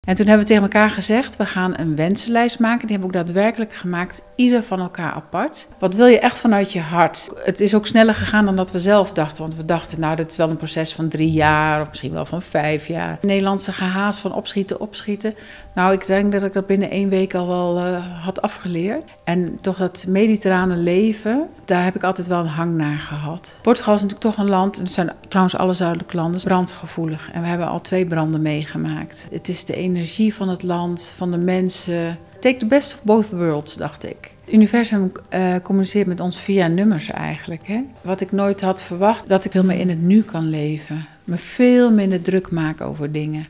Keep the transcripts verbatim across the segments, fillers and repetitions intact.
En toen hebben we tegen elkaar gezegd, we gaan een wensenlijst maken. Die hebben we ook daadwerkelijk gemaakt, ieder van elkaar apart. Wat wil je echt vanuit je hart? Het is ook sneller gegaan dan dat we zelf dachten. Want we dachten, nou, dit is wel een proces van drie jaar of misschien wel van vijf jaar. Het Nederlandse gehaast van opschieten, opschieten. Nou, ik denk dat ik dat binnen één week al wel uh, had afgeleerd. En toch dat mediterrane leven, daar heb ik altijd wel een hang naar gehad. Portugal is natuurlijk toch een land, en het zijn trouwens alle zuidelijke landen, brandgevoelig. En we hebben al twee branden meegemaakt. Het is de energie van het land, van de mensen. Take the best of both worlds, dacht ik. Het universum uh, communiceert met ons via nummers eigenlijk. Hè? Wat ik nooit had verwacht, dat ik veel meer in het nu kan leven. Me veel minder druk maken over dingen.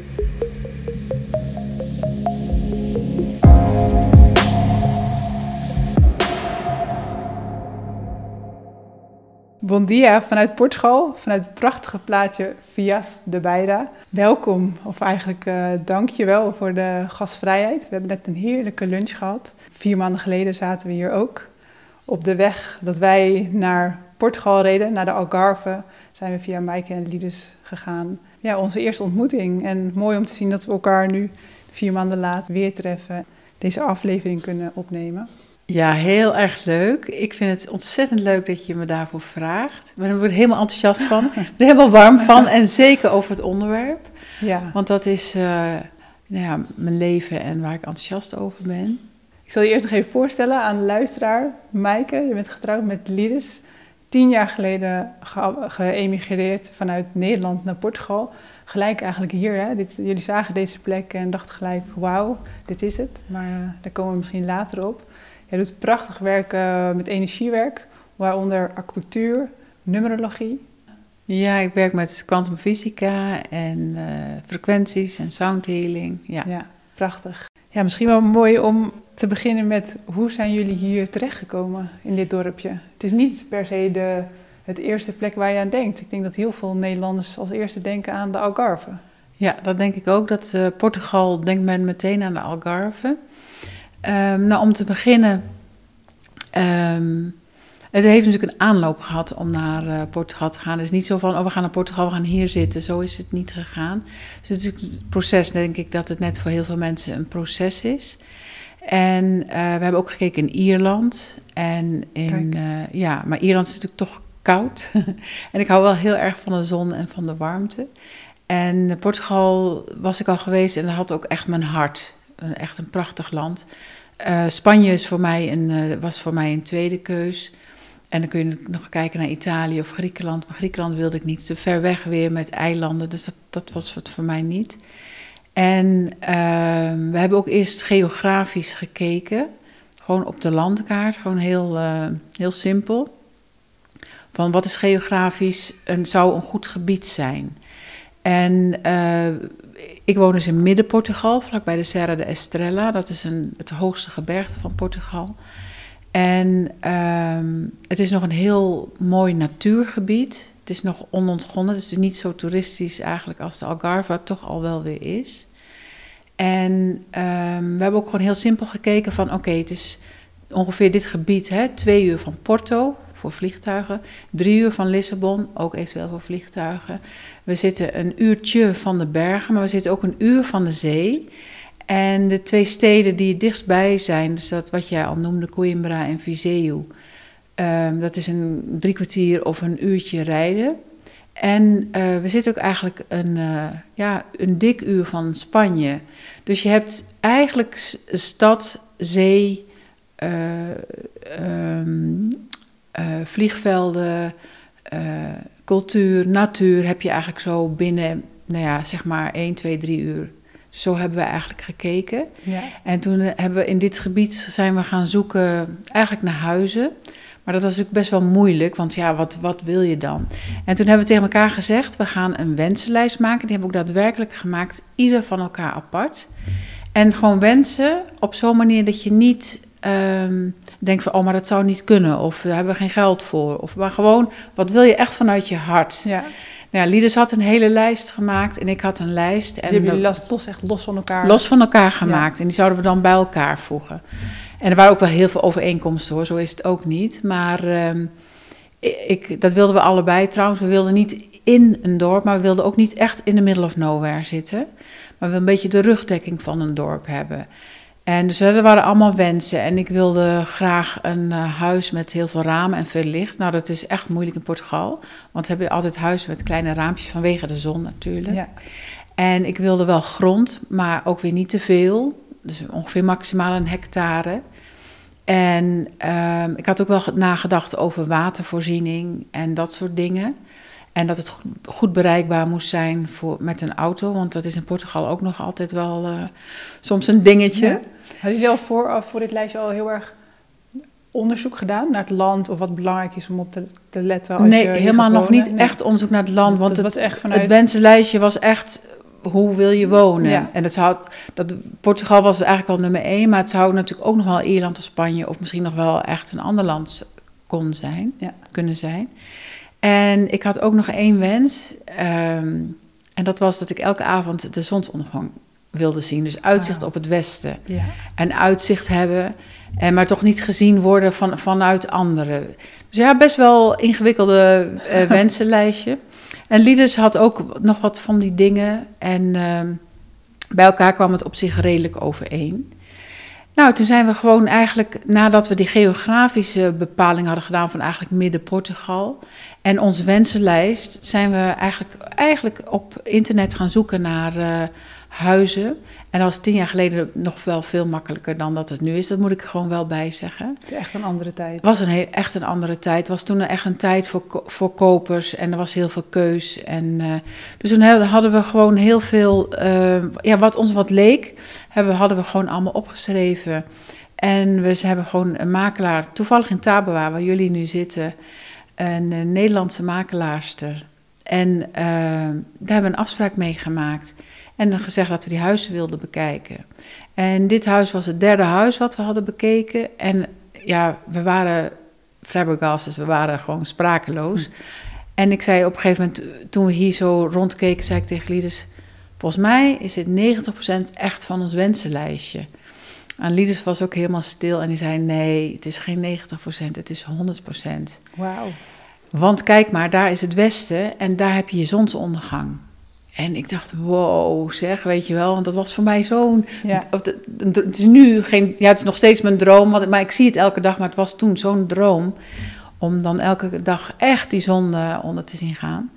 Bon dia vanuit Portugal, vanuit het prachtige plaatsje Vias de Beira. Welkom, of eigenlijk uh, dank je wel voor de gastvrijheid. We hebben net een heerlijke lunch gehad. Vier maanden geleden zaten we hier ook. Op de weg dat wij naar Portugal reden, naar de Algarve, zijn we via Maaike en Lides gegaan. Ja, onze eerste ontmoeting. En mooi om te zien dat we elkaar nu vier maanden later weer treffen. Deze aflevering kunnen opnemen. Ja, heel erg leuk. Ik vind het ontzettend leuk dat je me daarvoor vraagt. Ik word er helemaal enthousiast van. Ik ben er helemaal warm van. En zeker over het onderwerp. Ja. Want dat is uh, nou ja, mijn leven en waar ik enthousiast over ben. Ik zal je eerst nog even voorstellen aan de luisteraar. Maaike, je bent getrouwd met Lides. Tien jaar geleden ge- geëmigreerd vanuit Nederland naar Portugal. Gelijk eigenlijk hier. Hè? Dit, jullie zagen deze plek en dachten gelijk, wauw, dit is het. Maar uh, daar komen we misschien later op. Jij doet prachtig werk uh, met energiewerk, waaronder acupunctuur, numerologie. Ja, ik werk met kwantumfysica en uh, frequenties en soundhealing. Ja. ja, prachtig. Ja, misschien wel mooi om te beginnen met hoe zijn jullie hier terechtgekomen in dit dorpje? Het is niet per se de het eerste plek waar je aan denkt. Ik denk dat heel veel Nederlanders als eerste denken aan de Algarve. Ja, dat denk ik ook. Dat uh, Portugal denkt men meteen aan de Algarve. Um, nou, om te beginnen, um, het heeft natuurlijk een aanloop gehad om naar uh, Portugal te gaan. Het is niet zo van, oh, we gaan naar Portugal, we gaan hier zitten. Zo is het niet gegaan. Dus het is het proces, denk ik, dat het net voor heel veel mensen een proces is. En uh, we hebben ook gekeken in Ierland. En in, uh, ja, maar Ierland is natuurlijk toch koud. En ik hou wel heel erg van de zon en van de warmte. En Portugal was ik al geweest en dat had ook echt mijn hart. Echt een prachtig land. Uh, Spanje is voor mij een, uh, was voor mij een tweede keus. En dan kun je nog kijken naar Italië of Griekenland. Maar Griekenland wilde ik niet. Te ver weg weer met eilanden. Dus dat, dat was het voor mij niet. En uh, we hebben ook eerst geografisch gekeken. Gewoon op de landkaart. Gewoon heel, uh, heel simpel. Van wat is geografisch en zou een goed gebied zijn. En uh, ik woon dus in Midden-Portugal, vlakbij de Serra de Estrela. Dat is een, het hoogste gebergte van Portugal. En uh, het is nog een heel mooi natuurgebied. Het is nog onontgonnen, het is niet zo toeristisch eigenlijk als de Algarve toch al wel weer is. En uh, we hebben ook gewoon heel simpel gekeken van oké, okay, het is ongeveer dit gebied, hè, twee uur van Porto voor vliegtuigen, drie uur van Lissabon, ook eventueel voor vliegtuigen. We zitten een uurtje van de bergen, maar we zitten ook een uur van de zee. En de twee steden die het dichtstbij zijn, dus dat wat jij al noemde, Coimbra en Viseu, um, dat is een drie kwartier of een uurtje rijden. En uh, we zitten ook eigenlijk een, uh, ja, een dik uur van Spanje. Dus je hebt eigenlijk stad, zee, uh, um, uh, vliegvelden, uh, cultuur, natuur heb je eigenlijk zo binnen, nou ja, zeg maar één, twee, drie uur. Dus zo hebben we eigenlijk gekeken. Ja. En toen hebben we in dit gebied zijn we gaan zoeken eigenlijk naar huizen. Maar dat was natuurlijk best wel moeilijk, want ja, wat, wat wil je dan? En toen hebben we tegen elkaar gezegd, we gaan een wensenlijst maken. Die hebben we ook daadwerkelijk gemaakt, ieder van elkaar apart. En gewoon wensen op zo'n manier dat je niet um, denkt van, oh, maar dat zou niet kunnen. Of daar hebben we geen geld voor. Of maar gewoon, wat wil je echt vanuit je hart? Ja. Nou ja, Lides had een hele lijst gemaakt en ik had een lijst. En die hebben jullie los, los, echt los van elkaar? Los van elkaar gemaakt. Ja. En die zouden we dan bij elkaar voegen. En er waren ook wel heel veel overeenkomsten hoor, zo is het ook niet. Maar um, ik, dat wilden we allebei trouwens. We wilden niet in een dorp, maar we wilden ook niet echt in the middle of nowhere zitten. Maar we wilden een beetje de rugdekking van een dorp hebben. En dus er waren allemaal wensen. En ik wilde graag een uh, huis met heel veel ramen en veel licht. Nou, dat is echt moeilijk in Portugal. Want ze hebben altijd huizen met kleine raampjes vanwege de zon natuurlijk. Ja. En ik wilde wel grond, maar ook weer niet te veel. Dus ongeveer maximaal een hectare. En uh, ik had ook wel nagedacht over watervoorziening en dat soort dingen. En dat het goed, goed bereikbaar moest zijn voor, met een auto. Want dat is in Portugal ook nog altijd wel uh, soms een dingetje. Ja. Hadden jullie al voor, voor dit lijstje al heel erg onderzoek gedaan naar het land? Of wat belangrijk is om op te, te letten als nee, je helemaal nog wonen? niet nee. echt onderzoek naar het land. Want dat het, was echt vanuit... het wensenlijstje was echt... Hoe wil je wonen? Ja. En het zou, dat, Portugal was eigenlijk wel nummer één, maar het zou natuurlijk ook nog wel Ierland of Spanje of misschien nog wel echt een ander land kon zijn, ja. kunnen zijn. En ik had ook nog één wens, um, en dat was dat ik elke avond de zonsondergang wilde zien. Dus uitzicht wow. op het westen. Ja. En uitzicht hebben, en maar toch niet gezien worden van, vanuit anderen. Dus ja, best wel ingewikkelde uh, wensenlijstje. En Lides had ook nog wat van die dingen. En uh, bij elkaar kwam het op zich redelijk overeen. Nou, toen zijn we gewoon eigenlijk, nadat we die geografische bepaling hadden gedaan van eigenlijk midden Portugal en onze wensenlijst, zijn we eigenlijk, eigenlijk op internet gaan zoeken naar uh, huizen. En dat was tien jaar geleden nog wel veel makkelijker dan dat het nu is. Dat moet ik er gewoon wel bij zeggen. Het is echt een andere tijd. Het was een heel, echt een andere tijd. Het was toen echt een tijd voor, voor kopers en er was heel veel keus. En, uh, dus toen hadden we gewoon heel veel, uh, ja, wat ons wat leek, hebben, hadden we gewoon allemaal opgeschreven. En we ze hebben gewoon een makelaar, toevallig in Taboa, waar jullie nu zitten, een, een Nederlandse makelaarster. En uh, daar hebben we een afspraak mee gemaakt. En dan gezegd dat we die huizen wilden bekijken. En dit huis was het derde huis wat we hadden bekeken. En ja, we waren flabbergasted, we waren gewoon sprakeloos. Hm. En ik zei op een gegeven moment, toen we hier zo rondkeken, zei ik tegen Lides, volgens mij is dit negentig procent echt van ons wensenlijstje. En Lides was ook helemaal stil en die zei, nee, het is geen negentig procent, het is honderd procent. Wauw. Want kijk maar, daar is het westen en daar heb je je zonsondergang. En ik dacht, wow, zeg, weet je wel. Want dat was voor mij zo'n... Ja. Het is nu geen... Ja, het is nog steeds mijn droom. Want, maar ik zie het elke dag. Maar het was toen zo'n droom. Om dan elke dag echt die zon uh, onder te zien gaan.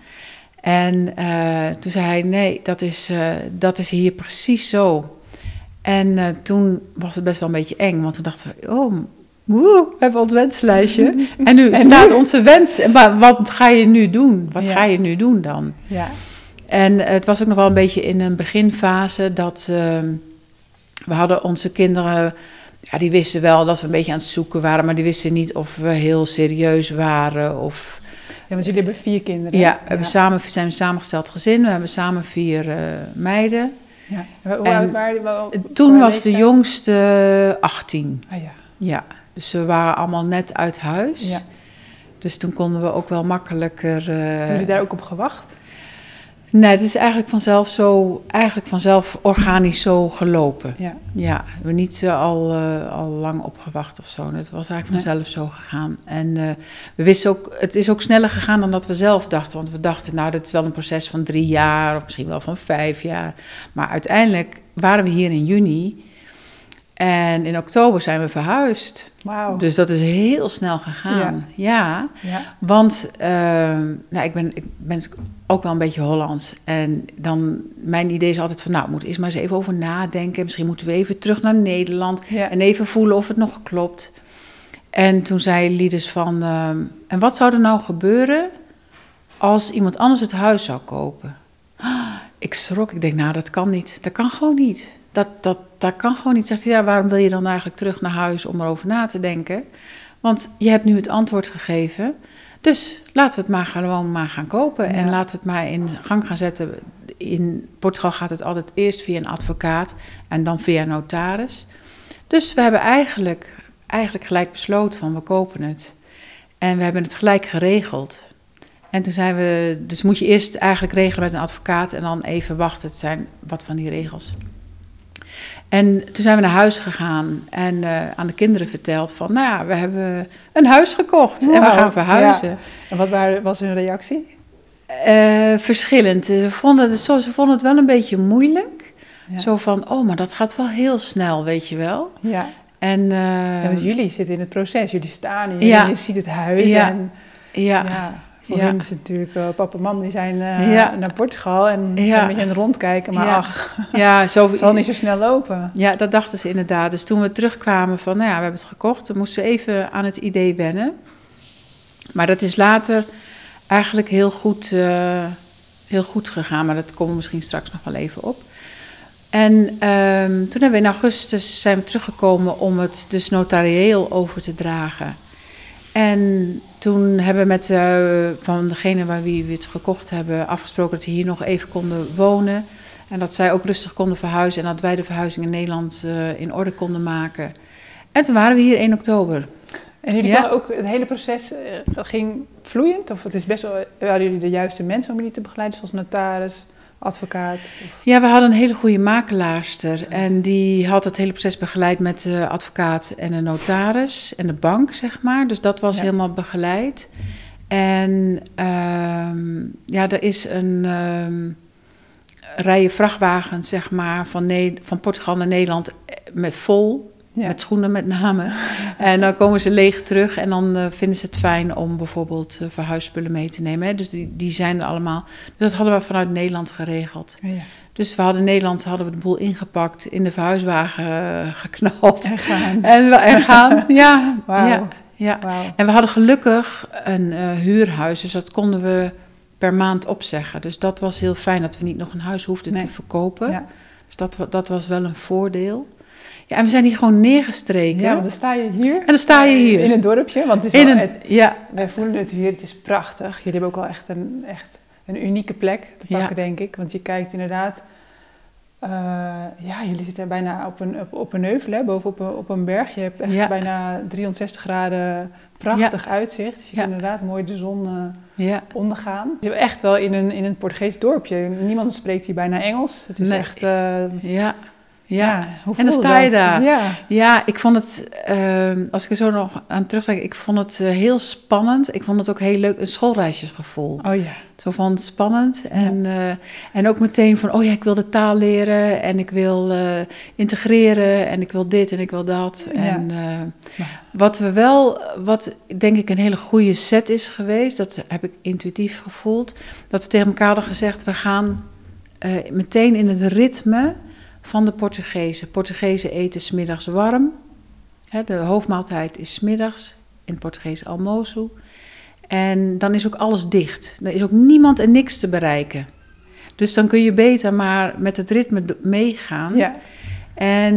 En uh, toen zei hij, nee, dat is, uh, dat is hier precies zo. En uh, toen was het best wel een beetje eng. Want toen dachten we, oh... Woe, we hebben ons wenslijstje. En nu en staat nu? onze wens. Maar wat ga je nu doen? Wat ja. ga je nu doen dan? Ja. En het was ook nog wel een beetje in een beginfase dat uh, we hadden onze kinderen, ja, die wisten wel dat we een beetje aan het zoeken waren, maar die wisten niet of we heel serieus waren. Of, ja, want jullie hebben vier kinderen. Ja, we hebben ja. samen, zijn een samengesteld gezin, we hebben samen vier uh, meiden. Ja. Hoe oud waren die? Wel, toen was de jongste achttien. Ah, ja. Ja, dus we waren allemaal net uit huis. Ja. Dus toen konden we ook wel makkelijker... Uh, hebben jullie daar ook op gewacht? Nee, het is eigenlijk vanzelf zo, eigenlijk vanzelf organisch zo gelopen. Ja, ja we hebben niet uh, al, uh, al lang opgewacht of zo. Het was eigenlijk vanzelf nee. zo gegaan. En uh, we wisten ook, het is ook sneller gegaan dan dat we zelf dachten. Want we dachten, nou, dat is wel een proces van drie jaar of misschien wel van vijf jaar. Maar uiteindelijk waren we hier in juni en in oktober zijn we verhuisd. Wauw. Dus dat is heel snel gegaan. Ja, ja. ja. Want uh, nou, ik, ben, ik ben ook wel een beetje Hollands. En dan, mijn idee is altijd van, nou, we moeten eerst maar eens even over nadenken. Misschien moeten we even terug naar Nederland. Ja. En even voelen of het nog klopt. En toen zei Lides van, uh, en wat zou er nou gebeuren als iemand anders het huis zou kopen? Ik schrok, ik denk, nou, dat kan niet. Dat kan gewoon niet. Dat, dat, dat kan gewoon niet. Zegt hij, ja, waarom wil je dan eigenlijk terug naar huis om erover na te denken? Want je hebt nu het antwoord gegeven. Dus laten we het maar gewoon maar gaan kopen. Ja. En laten we het maar in gang gaan zetten. In Portugal gaat het altijd eerst via een advocaat en dan via een notaris. Dus we hebben eigenlijk, eigenlijk gelijk besloten van we kopen het. En we hebben het gelijk geregeld. En toen zijn we, dus moet je eerst eigenlijk regelen met een advocaat en dan even wachten. Het zijn wat van die regels. En toen zijn we naar huis gegaan en uh, aan de kinderen verteld van, nou ja, we hebben een huis gekocht wow, en we gaan verhuizen. Ja. En wat waren, was hun reactie? Uh, verschillend. Ze vonden, het, zo, ze vonden het wel een beetje moeilijk. Ja. Zo van, oh, maar dat gaat wel heel snel, weet je wel. Ja. En, uh, ja, want jullie zitten in het proces. Jullie staan hier ja. en je ziet het huis. Ja. En, ja. ja voor ja. hen is het natuurlijk, uh, papa en mam die zijn uh, ja. naar Portugal en ja. zijn een beetje aan het rondkijken. Maar ja. ach, ja, zo, het zal niet zo snel lopen. Ja, dat dachten ze inderdaad. Dus toen we terugkwamen van, nou ja, we hebben het gekocht. Dan moesten we even aan het idee wennen. Maar dat is later eigenlijk heel goed, uh, heel goed gegaan. Maar dat komen we misschien straks nog wel even op. En um, toen hebben we in augustus zijn we teruggekomen om het dus notarieel over te dragen. En toen hebben we met uh, van degene waar wie we het gekocht hebben afgesproken dat ze hier nog even konden wonen. En dat zij ook rustig konden verhuizen en dat wij de verhuizing in Nederland uh, in orde konden maken. En toen waren we hier één oktober. En jullie ja. konden ook, het hele proces uh, dat ging vloeiend? Of het is best wel, waren jullie de juiste mensen om jullie te begeleiden, zoals notaris, advocaat? Of? Ja, we hadden een hele goede makelaarster. En die had het hele proces begeleid met de advocaat en de notaris en de bank, zeg maar. Dus dat was ja. helemaal begeleid. En um, ja, er is een um, rijen vrachtwagens, zeg maar, van, ne- van Portugal naar Nederland met vol. Ja. Met schoenen met name. En dan komen ze leeg terug en dan uh, vinden ze het fijn om bijvoorbeeld uh, verhuisspullen mee te nemen. Hè. Dus die, die zijn er allemaal. Dus dat hadden we vanuit Nederland geregeld. Ja. Dus we hadden in Nederland hadden we de boel ingepakt, in de verhuiswagen uh, geknald. En gaan. En, we, en gaan, ja. Wauw. Ja, ja. Wow. En we hadden gelukkig een uh, huurhuis, dus dat konden we per maand opzeggen. Dus dat was heel fijn dat we niet nog een huis hoefden nee. te verkopen. Ja. Dus dat, dat was wel een voordeel. Ja, en we zijn hier gewoon neergestreken. Ja, want dan sta je hier. En dan sta je hier. In het dorpje, want het is in wel, een, het, ja. wij voelen het hier, het is prachtig. Jullie hebben ook wel echt een, echt een unieke plek te pakken, ja. denk ik. Want je kijkt inderdaad, uh, ja, jullie zitten bijna op een, op, op een heuvel, hè, bovenop een, op een berg. Je hebt echt ja. bijna driehonderdzestig graden prachtig ja. uitzicht. Je ziet ja. inderdaad mooi de zon uh, ja. ondergaan. Je zit echt wel in een, in een Portugees dorpje. Niemand spreekt hier bijna Engels. Het is nee. echt... Uh, ja. Ja, ja en dan sta je dat? daar. Ja. ja, ik vond het, uh, als ik er zo nog aan terugdenk, ik vond het uh, heel spannend. Ik vond het ook heel leuk, een schoolreisjesgevoel. Oh ja. Zo van spannend. En, ja. uh, en ook meteen van, oh ja, ik wil de taal leren en ik wil uh, integreren en ik wil dit en ik wil dat. Ja. En uh, ja. wat we wel, wat denk ik een hele goede set is geweest, dat heb ik intuïtief gevoeld, dat we tegen elkaar hadden gezegd, we gaan uh, meteen in het ritme van de Portugezen. Portugezen eten 's middags warm. Hè, de hoofdmaaltijd is 's middags. In het Portugees almoço. En dan is ook alles dicht. Er is ook niemand en niks te bereiken. Dus dan kun je beter maar met het ritme meegaan. Ja. En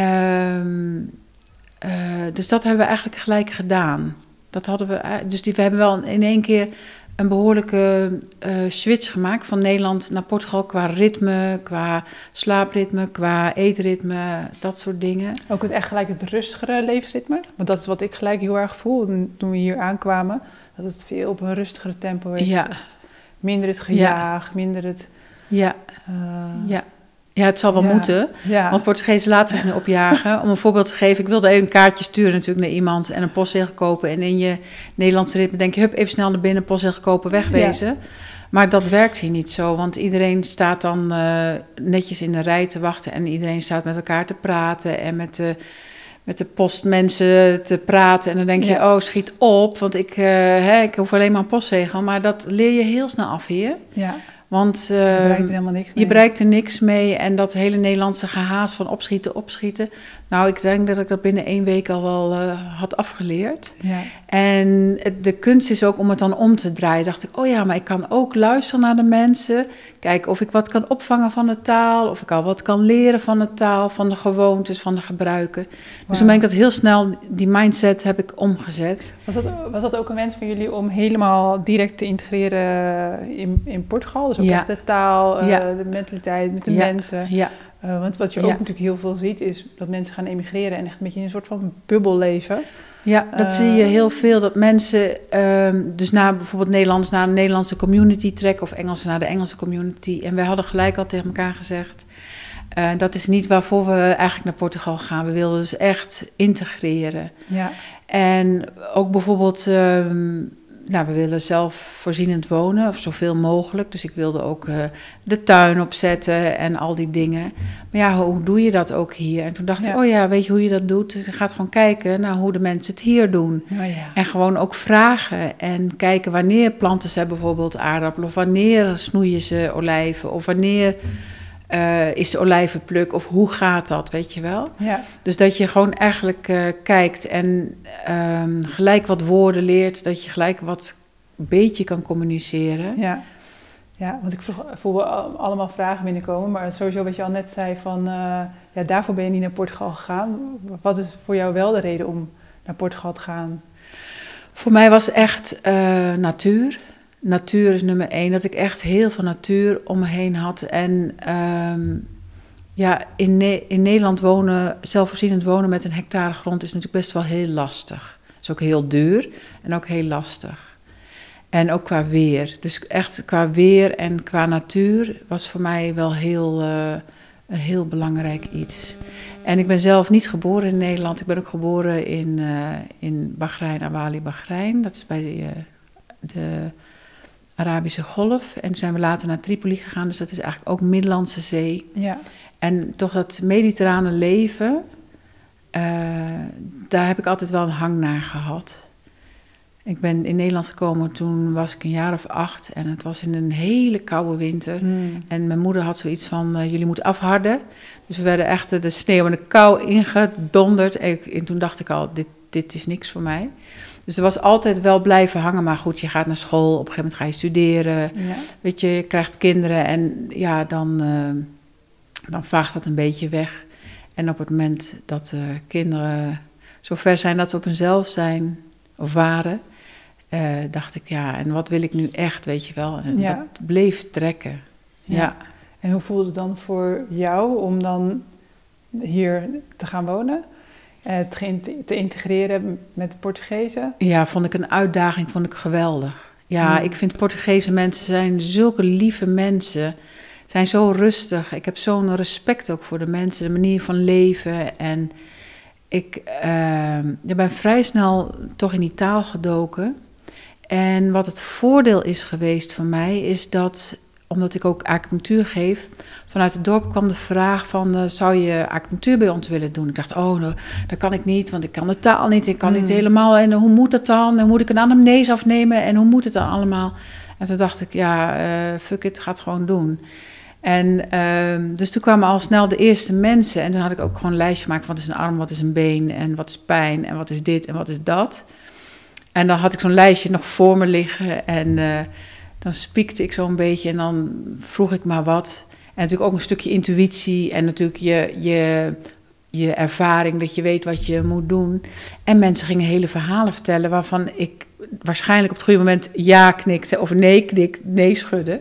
um, uh, dus dat hebben we eigenlijk gelijk gedaan. Dat hadden we, dus die, we hebben wel in één keer een behoorlijke uh, switch gemaakt van Nederland naar Portugal qua ritme, qua slaapritme, qua eetritme, dat soort dingen. Ook het echt gelijk het rustigere levensritme? Want dat is wat ik gelijk heel erg voel toen we hier aankwamen. Dat het veel op een rustigere tempo is. Ja. Echt minder het gejaag, ja. minder het... Ja, uh, ja. Ja, het zal wel ja. moeten, ja. want Portugezen laten zich nu opjagen. Om een voorbeeld te geven, ik wilde even een kaartje sturen natuurlijk naar iemand en een postzegel kopen. En in je Nederlandse ritme denk je, hup, even snel naar binnen, postzegel kopen, wegwezen. Ja. Maar dat werkt hier niet zo, want iedereen staat dan uh, netjes in de rij te wachten en iedereen staat met elkaar te praten en met de, met de postmensen te praten. En dan denk je, ja. oh, schiet op, want ik, uh, hè, ik hoef alleen maar een postzegel. Maar dat leer je heel snel af hier. Ja. Want uh, je bereikt er helemaal niks mee. Je bereikt er niks mee. En dat hele Nederlandse gehaas van opschieten, opschieten. Nou, ik denk dat ik dat binnen één week al wel uh, had afgeleerd. Ja. En de kunst is ook om het dan om te draaien. Dacht ik, oh ja, maar ik kan ook luisteren naar de mensen. Kijken of ik wat kan opvangen van de taal. Of ik al wat kan leren van de taal, van de gewoontes, van de gebruiken. Wow. Dus toen ben ik dat heel snel, die mindset heb ik omgezet. Was dat, was dat ook een wens van jullie om helemaal direct te integreren in, in Portugal? Dus ook ja. echt de taal, uh, ja. de mentaliteit met de ja. mensen. Ja. Uh, want wat je ook ja. natuurlijk heel veel ziet, is dat mensen gaan emigreren en echt een beetje in een soort van bubbel leven. Ja, dat uh, zie je heel veel. Dat mensen um, dus naar bijvoorbeeld Nederlands naar een Nederlandse community trekken of Engels naar de Engelse community. En wij hadden gelijk al tegen elkaar gezegd, uh, dat is niet waarvoor we eigenlijk naar Portugal gaan. We wilden dus echt integreren. Ja. En ook bijvoorbeeld... Um, nou, we willen zelfvoorzienend wonen, of zoveel mogelijk. Dus ik wilde ook uh, de tuin opzetten en al die dingen. Maar ja, hoe, hoe doe je dat ook hier? En toen dacht ja. ik, oh ja, weet je hoe je dat doet? Dus je gaat gewoon kijken naar hoe de mensen het hier doen. Oh ja. En gewoon ook vragen en kijken wanneer planten ze bijvoorbeeld aardappelen... of wanneer snoeien ze olijven, of wanneer... Uh, is de olijvenpluk of hoe gaat dat, weet je wel? Ja. Dus dat je gewoon eigenlijk uh, kijkt en um, gelijk wat woorden leert, dat je gelijk wat beetje kan communiceren. Ja, ja want ik voel allemaal vragen binnenkomen, maar sowieso wat je al net zei van, uh, ja, daarvoor ben je niet naar Portugal gegaan. Wat is voor jou wel de reden om naar Portugal te gaan? Voor mij was echt uh, natuur. Natuur is nummer één, dat ik echt heel veel natuur om me heen had. En um, ja, in, ne- in Nederland wonen, zelfvoorzienend wonen met een hectare grond is natuurlijk best wel heel lastig. Het is ook heel duur en ook heel lastig. En ook qua weer. Dus echt qua weer en qua natuur was voor mij wel heel, uh, een heel belangrijk iets. En ik ben zelf niet geboren in Nederland. Ik ben ook geboren in, uh, in Bahrein, Awali Bahrein. Dat is bij de... Uh, de Arabische Golf. En toen zijn we later naar Tripoli gegaan. Dus dat is eigenlijk ook Middellandse Zee. Ja. En toch dat mediterrane leven, uh, daar heb ik altijd wel een hang naar gehad. Ik ben in Nederland gekomen, toen was ik een jaar of acht. En het was in een hele koude winter. Mm. En mijn moeder had zoiets van, uh, jullie moeten afharden. Dus we werden echt de sneeuw en de kou ingedonderd. En, ik, en toen dacht ik al, dit, dit is niks voor mij. Dus er was altijd wel blijven hangen. Maar goed, je gaat naar school, op een gegeven moment ga je studeren. Ja. Weet je, je krijgt kinderen en ja, dan, uh, dan vaagt dat een beetje weg. En op het moment dat uh, kinderen zo ver zijn dat ze op hunzelf zijn of waren... Uh, dacht ik, ja, en wat wil ik nu echt, weet je wel? En ja. dat bleef trekken, ja. ja. En hoe voelde het dan voor jou om dan hier te gaan wonen? Uh, te, te integreren met de Portugezen? Ja, vond ik een uitdaging, vond ik geweldig. Ja, hmm. ik vind Portugese mensen zijn zulke lieve mensen. Zijn zo rustig. Ik heb zo'n respect ook voor de mensen, de manier van leven. En ik, uh, ik ben vrij snel toch in die taal gedoken. En wat het voordeel is geweest voor mij, is dat... omdat ik ook acupunctuur geef, vanuit het dorp kwam de vraag van... Uh, zou je acupunctuur bij ons willen doen? Ik dacht, oh, nou, dat kan ik niet, want ik kan de taal niet. Ik kan mm. niet helemaal. En uh, hoe moet dat dan? En moet ik een anamnese afnemen? En hoe moet het dan allemaal? En toen dacht ik, ja, uh, fuck it, ga het gewoon doen. En uh, dus toen kwamen al snel de eerste mensen. En toen had ik ook gewoon een lijstje gemaakt. Wat is een arm, wat is een been? En wat is pijn? En wat is dit? En wat is dat? En dan had ik zo'n lijstje nog voor me liggen. En... Uh, dan spiekte ik zo een beetje en dan vroeg ik maar wat. En natuurlijk ook een stukje intuïtie en natuurlijk je, je, je ervaring, dat je weet wat je moet doen. En mensen gingen hele verhalen vertellen waarvan ik waarschijnlijk op het goede moment ja knikte of nee knikte, nee schudde.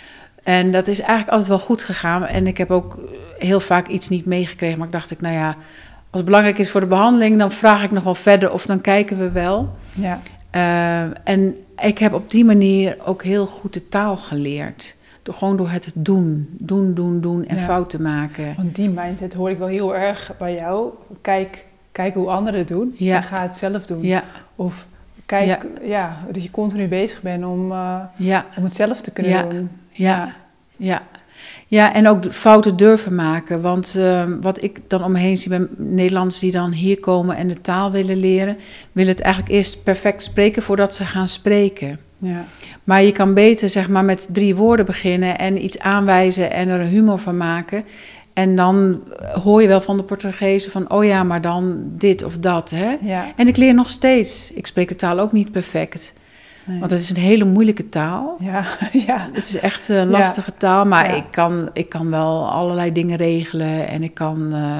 En dat is eigenlijk altijd wel goed gegaan. En ik heb ook heel vaak iets niet meegekregen, maar ik dacht ik, nou ja, als het belangrijk is voor de behandeling, dan vraag ik nog wel verder of dan kijken we wel. Ja. Uh, en ik heb op die manier ook heel goed de taal geleerd. Door, gewoon door het doen. Doen, doen, doen en ja. fouten maken. Want die mindset hoor ik wel heel erg bij jou. Kijk, kijk hoe anderen het doen ja. en ga het zelf doen. Ja. Of kijk, ja. ja, dat je continu bezig bent om, uh, ja. om het zelf te kunnen ja. doen. Ja, ja. ja. Ja, en ook fouten durven maken. Want uh, wat ik dan om me heen zie bij Nederlanders die dan hier komen en de taal willen leren, willen het eigenlijk eerst perfect spreken voordat ze gaan spreken. Ja. Maar je kan beter zeg maar met drie woorden beginnen en iets aanwijzen en er een humor van maken. En dan hoor je wel van de Portugezen van, oh ja, maar dan dit of dat. Hè? Ja. En ik leer nog steeds. Ik spreek de taal ook niet perfect. Nee. Want het is een hele moeilijke taal. Ja, ja. Het is echt een lastige ja. taal, maar ja. ik, kan, ik kan wel allerlei dingen regelen en ik kan, uh,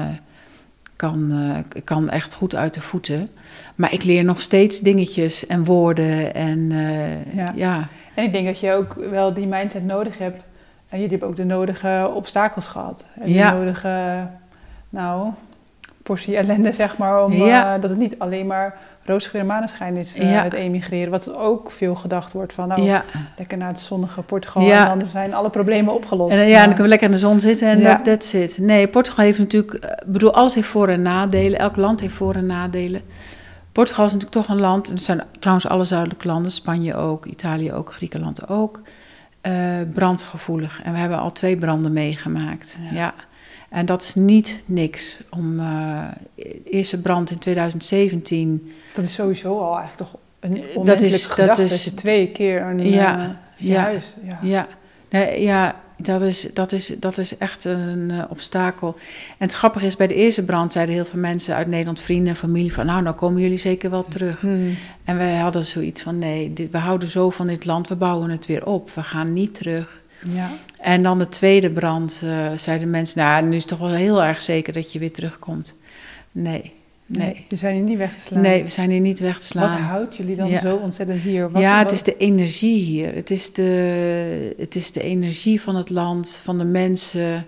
kan, uh, ik kan echt goed uit de voeten. Maar ik leer nog steeds dingetjes en woorden en uh, ja. ja. En ik denk dat je ook wel die mindset nodig hebt. En jullie hebben ook de nodige obstakels gehad. En ja. de nodige, nou, portie ellende, zeg maar. Om, ja. uh, dat het niet alleen maar roze geur en maneschijn is, uh, ja. het emigreren. Wat ook veel gedacht wordt van, nou, ja. lekker naar het zonnige Portugal. Ja. En dan zijn alle problemen opgelost. En, ja, en dan kunnen we lekker in de zon zitten en ja. that's it. Nee, Portugal heeft natuurlijk, ik bedoel, alles heeft voor- en nadelen. Elk land heeft voor- en nadelen. Portugal is natuurlijk toch een land, en het zijn trouwens alle zuidelijke landen, Spanje ook, Italië ook, Griekenland ook, uh, brandgevoelig. En we hebben al twee branden meegemaakt. Ja. ja. En dat is niet niks. Om uh, eerste brand in tweeduizend zeventien. Dat is sowieso al eigenlijk toch een onmenselijk gedachte, dat is, dat je twee keer een ja, uh, ja, huis. Ja, ja. Nee, ja dat, is, dat, is, dat is echt een uh, obstakel. En het grappige is, bij de eerste brand zeiden heel veel mensen uit Nederland, vrienden en familie, van nou, nou komen jullie zeker wel terug. Hmm. En wij hadden zoiets van, nee, dit, we houden zo van dit land, we bouwen het weer op. We gaan niet terug. Ja. En dan de tweede brand, uh, zeiden mensen, nou, nu is het toch wel heel erg zeker dat je weer terugkomt. Nee, nee. nee we zijn hier niet weg te slaan. Nee, we zijn hier niet weg te slaan. Wat houdt jullie dan ja. zo ontzettend hier? Wat, ja, wat? het is de energie hier. Het is de, het is de energie van het land, van de mensen,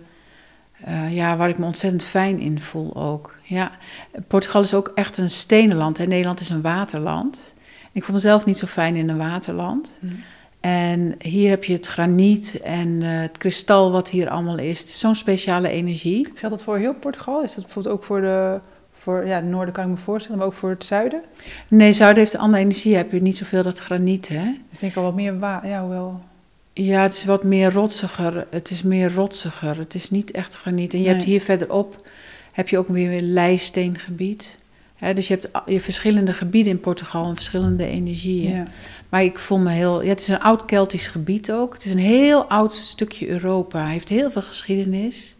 uh, ja, waar ik me ontzettend fijn in voel ook. Ja. Portugal is ook echt een stenenland. Hè? Nederland is een waterland. Ik voel mezelf niet zo fijn in een waterland. Hmm. En hier heb je het graniet en uh, het kristal wat hier allemaal is. Het is zo'n speciale energie. Geldt dat voor heel Portugal? Is dat bijvoorbeeld ook voor de... Voor, ja, het noorden kan ik me voorstellen, maar ook voor het zuiden? Nee, zuiden heeft een andere energie. Heb je niet zoveel dat graniet, hè? Ik denk al wat meer... Wa- ja, wel... Ja, het is wat meer rotsiger. Het is meer rotsiger. Het is niet echt graniet. En je nee. hebt hier verderop... heb je ook weer een leisteengebied. He, dus je hebt je verschillende gebieden in Portugal en verschillende energieën. Ja. Maar ik voel me heel... Ja, het is een oud Keltisch gebied ook. Het is een heel oud stukje Europa. Het heeft heel veel geschiedenis.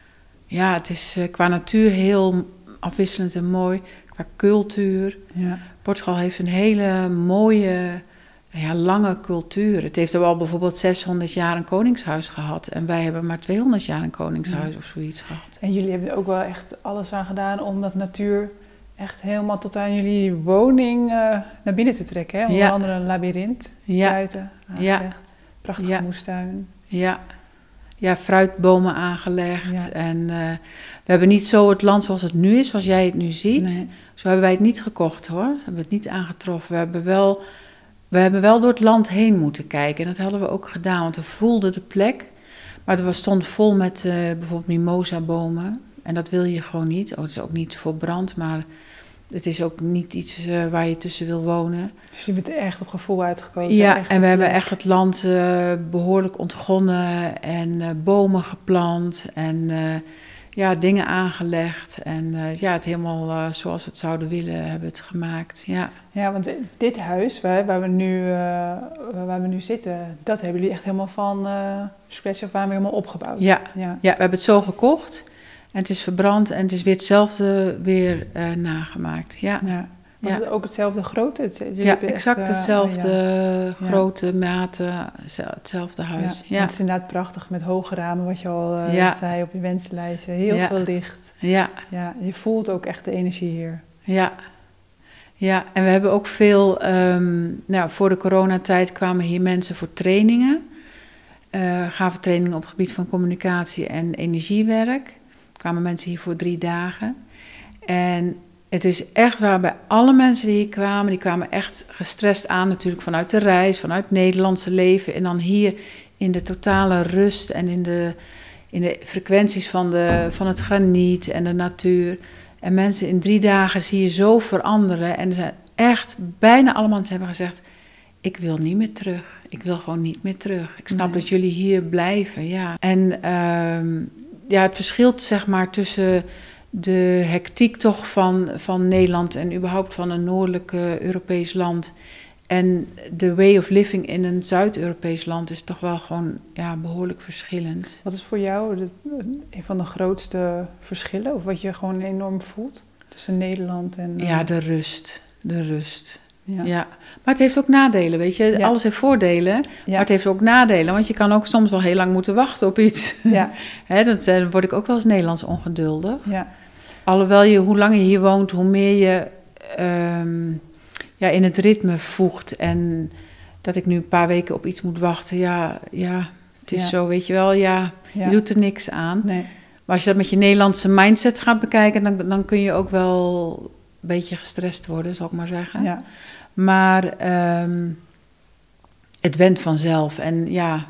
Ja, het is uh, qua natuur heel afwisselend en mooi. Qua cultuur. Ja. Portugal heeft een hele mooie, ja, lange cultuur. Het heeft er wel bijvoorbeeld zeshonderd jaar een koningshuis gehad. En wij hebben maar tweehonderd jaar een koningshuis ja. of zoiets gehad. En jullie hebben er ook wel echt alles aan gedaan om dat natuur... echt helemaal tot aan jullie woning uh, naar binnen te trekken. Hè? Onder ja. andere een labyrint ja. buiten aangelegd. Ja. Prachtige ja. moestuin. Ja. ja, fruitbomen aangelegd. Ja. En uh, we hebben niet zo het land zoals het nu is, zoals jij het nu ziet. Nee. Zo hebben wij het niet gekocht, hoor. We hebben het niet aangetroffen. We hebben wel, we hebben wel door het land heen moeten kijken. En dat hadden we ook gedaan, want we voelden de plek. Maar het stond vol met uh, bijvoorbeeld mimosabomen. En dat wil je gewoon niet. Oh, het is ook niet voor brand, maar het is ook niet iets uh, waar je tussen wil wonen. Dus je bent er echt op gevoel uitgekomen? Ja, echt en we hebben echt het land uh, behoorlijk ontgonnen en uh, bomen geplant en uh, ja, dingen aangelegd. En uh, ja, het helemaal uh, zoals we het zouden willen hebben het gemaakt. Ja, ja want dit huis waar, waar, we nu, uh, waar we nu zitten, dat hebben jullie echt helemaal van uh, scratch af aan weer helemaal opgebouwd? Ja, ja. ja, we hebben het zo gekocht. En het is verbrand en het is weer hetzelfde weer uh, nagemaakt. Ja. ja. Was ja. het ook hetzelfde grootte? Het, ja, exact echt, uh, hetzelfde ja. grootte, ja. maten, hetzelfde huis. Ja. Ja. Het is inderdaad prachtig met hoge ramen, wat je al uh, ja. zei op je wenslijstje. Heel ja. veel licht. Ja. Ja, je voelt ook echt de energie hier. Ja. Ja, en we hebben ook veel... Um, nou, voor de coronatijd kwamen hier mensen voor trainingen. Uh, gaven trainingen op het gebied van communicatie en energiewerk. Kwamen mensen hier voor drie dagen. En het is echt waar bij alle mensen die hier kwamen, die kwamen echt gestrest aan natuurlijk vanuit de reis, vanuit het Nederlandse leven. En dan hier in de totale rust en in de, in de frequenties van, de, van het graniet en de natuur. En mensen in drie dagen zie je zo veranderen. En er zijn echt bijna allemaal mensen hebben gezegd, ik wil niet meer terug. Ik wil gewoon niet meer terug. Ik snap nee. dat jullie hier blijven, ja. En... Um, Ja, het verschilt zeg maar tussen de hectiek toch van, van Nederland en überhaupt van een noordelijke Europees land en de way of living in een Zuid-Europees land is toch wel gewoon ja, behoorlijk verschillend. Wat is voor jou de, een van de grootste verschillen of wat je gewoon enorm voelt tussen Nederland en... Uh... Ja, de rust, de rust. Ja. ja, maar het heeft ook nadelen, weet je. Ja. Alles heeft voordelen, ja. maar het heeft ook nadelen. Want je kan ook soms wel heel lang moeten wachten op iets. Ja. Hè, dat, dan word ik ook wel eens Nederlands ongeduldig. Ja. Alhoewel je, hoe langer je hier woont, hoe meer je um, ja, in het ritme voegt. En dat ik nu een paar weken op iets moet wachten, ja, ja het is ja. zo, weet je wel. Ja, ja. Je doet er niks aan. Nee. Maar als je dat met je Nederlandse mindset gaat bekijken, dan, dan kun je ook wel een beetje gestrest worden, zal ik maar zeggen. Ja. Maar um, het went vanzelf. En ja,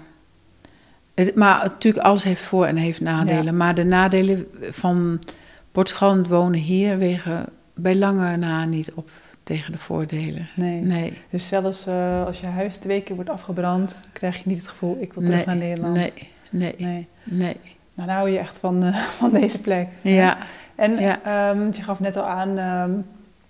het, maar natuurlijk alles heeft voor- en heeft nadelen. Ja. Maar de nadelen van Portugal en het wonen hier wegen bij lange na niet op tegen de voordelen. Nee. nee. Dus zelfs uh, als je huis twee keer wordt afgebrand, krijg je niet het gevoel, ik wil terug nee. naar Nederland. Nee, nee, nee. nee. Nou, dan hou je echt van, uh, van deze plek. Ja. En ja. Um, je gaf net al aan, um,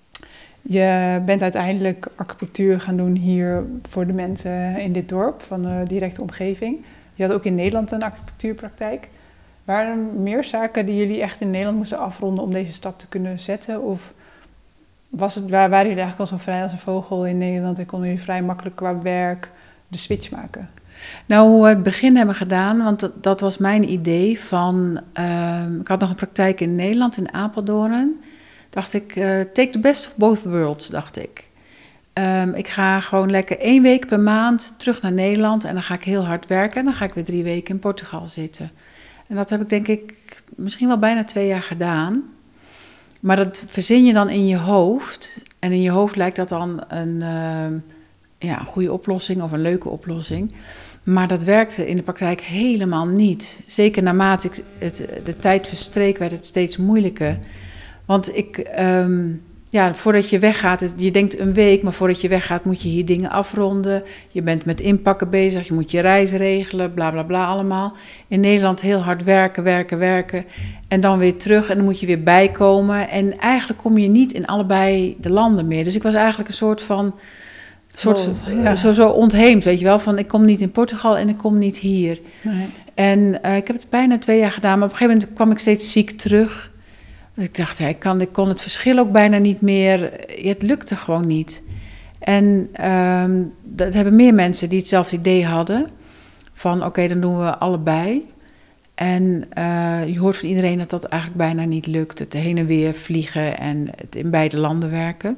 je bent uiteindelijk acupunctuur gaan doen hier voor de mensen in dit dorp, van de directe omgeving. Je had ook in Nederland een acupunctuurpraktijk. Waren er meer zaken die jullie echt in Nederland moesten afronden om deze stap te kunnen zetten? Of was het, waren jullie eigenlijk al zo vrij als een vogel in Nederland en konden jullie vrij makkelijk qua werk de switch maken? Nou, hoe we het begin hebben gedaan, want dat, dat was mijn idee van... Uh, ik had nog een praktijk in Nederland, in Apeldoorn. Dacht ik, uh, take the best of both worlds, dacht ik. Um, ik ga gewoon lekker één week per maand terug naar Nederland en dan ga ik heel hard werken. En dan ga ik weer drie weken in Portugal zitten. En dat heb ik denk ik misschien wel bijna twee jaar gedaan. Maar dat verzin je dan in je hoofd. En in je hoofd lijkt dat dan een, uh, ja, een goede oplossing of een leuke oplossing. Maar dat werkte in de praktijk helemaal niet. Zeker naarmate ik het, de tijd verstreek, werd het steeds moeilijker. Want ik, um, ja, voordat je weggaat, het, je denkt een week, maar voordat je weggaat moet je hier dingen afronden. Je bent met inpakken bezig, je moet je reis regelen, bla bla bla allemaal. In Nederland heel hard werken, werken, werken. En dan weer terug en dan moet je weer bijkomen. En eigenlijk kom je niet in allebei de landen meer. Dus ik was eigenlijk een soort van... soort, oh, ja. zo, zo ontheemd, weet je wel. Van ik kom niet in Portugal en ik kom niet hier. Nee. En uh, ik heb het bijna twee jaar gedaan. Maar op een gegeven moment kwam ik steeds ziek terug. Ik dacht, ja, ik, kan, ik kon het verschil ook bijna niet meer. Het lukte gewoon niet. En um, dat hebben meer mensen die hetzelfde idee hadden. Van oké, okay, dan doen we allebei. En uh, je hoort van iedereen dat dat eigenlijk bijna niet lukt. Het heen en weer vliegen en het in beide landen werken.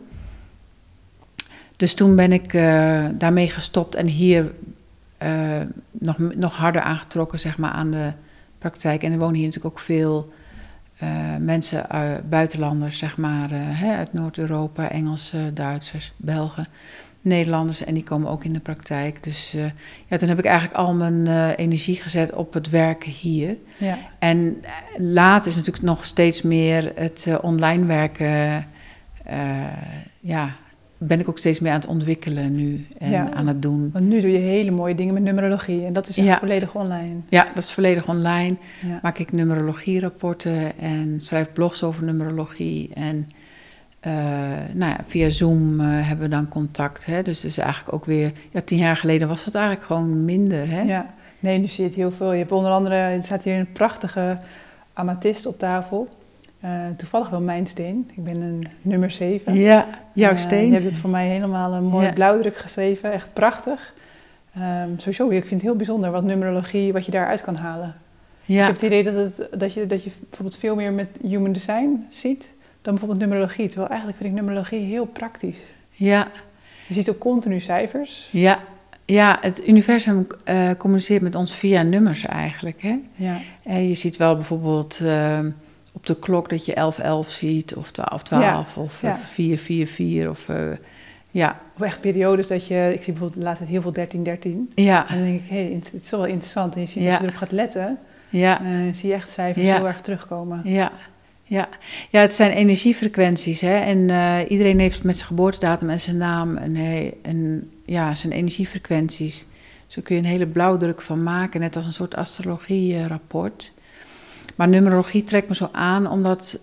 Dus toen ben ik uh, daarmee gestopt en hier uh, nog, nog harder aangetrokken, zeg maar, aan de praktijk. En er wonen hier natuurlijk ook veel uh, mensen, uh, buitenlanders, zeg maar, uh, hè, uit Noord-Europa, Engelsen, Duitsers, Belgen, Nederlanders. En die komen ook in de praktijk. Dus uh, ja, toen heb ik eigenlijk al mijn uh, energie gezet op het werken hier. Ja. En later is natuurlijk nog steeds meer het uh, online werken, uh, ja... ben ik ook steeds meer aan het ontwikkelen nu en ja, aan het doen. Want nu doe je hele mooie dingen met numerologie en dat is echt ja. volledig online. Ja, dat is volledig online. Ja. Maak ik numerologierapporten en schrijf blogs over numerologie. En uh, nou ja, via Zoom uh, hebben we dan contact. Hè? Dus het is eigenlijk ook weer... Ja, tien jaar geleden was dat eigenlijk gewoon minder. Hè? Ja, nee, nu zie je het heel veel. Je hebt onder andere... Er staat hier een prachtige amethyst op tafel. Uh, toevallig wel mijn steen. Ik ben een nummer zeven. Ja, jouw steen. Uh, je hebt het voor mij helemaal een mooi ja. blauwdruk geschreven. Echt prachtig. Um, sowieso, ik vind het heel bijzonder wat numerologie, wat je daaruit kan halen. Ja. Ik heb het idee dat, het, dat, je, dat je bijvoorbeeld veel meer met human design ziet dan bijvoorbeeld numerologie. Terwijl eigenlijk vind ik numerologie heel praktisch. Ja. Je ziet ook continu cijfers. Ja, ja het universum uh, communiceert met ons via nummers eigenlijk. Hè? Ja. En je ziet wel bijvoorbeeld... Uh, op de klok dat je elf elf ziet, of twaalf twaalf, ja, of ja. vier vier vier, of uh, ja. Of echt periodes dat je, ik zie bijvoorbeeld de laatste tijd heel veel dertien dertien. Ja. En dan denk ik, hé, hey, het is wel interessant. En je ziet, ja. als je erop gaat letten, ja. uh, zie je echt cijfers ja. heel erg terugkomen. Ja. Ja. Ja, het zijn energiefrequenties, hè. En uh, iedereen heeft met zijn geboortedatum en zijn naam en, en ja, zijn energiefrequenties. Zo kun je een hele blauwdruk van maken, net als een soort astrologie-rapport. Maar numerologie trekt me zo aan, omdat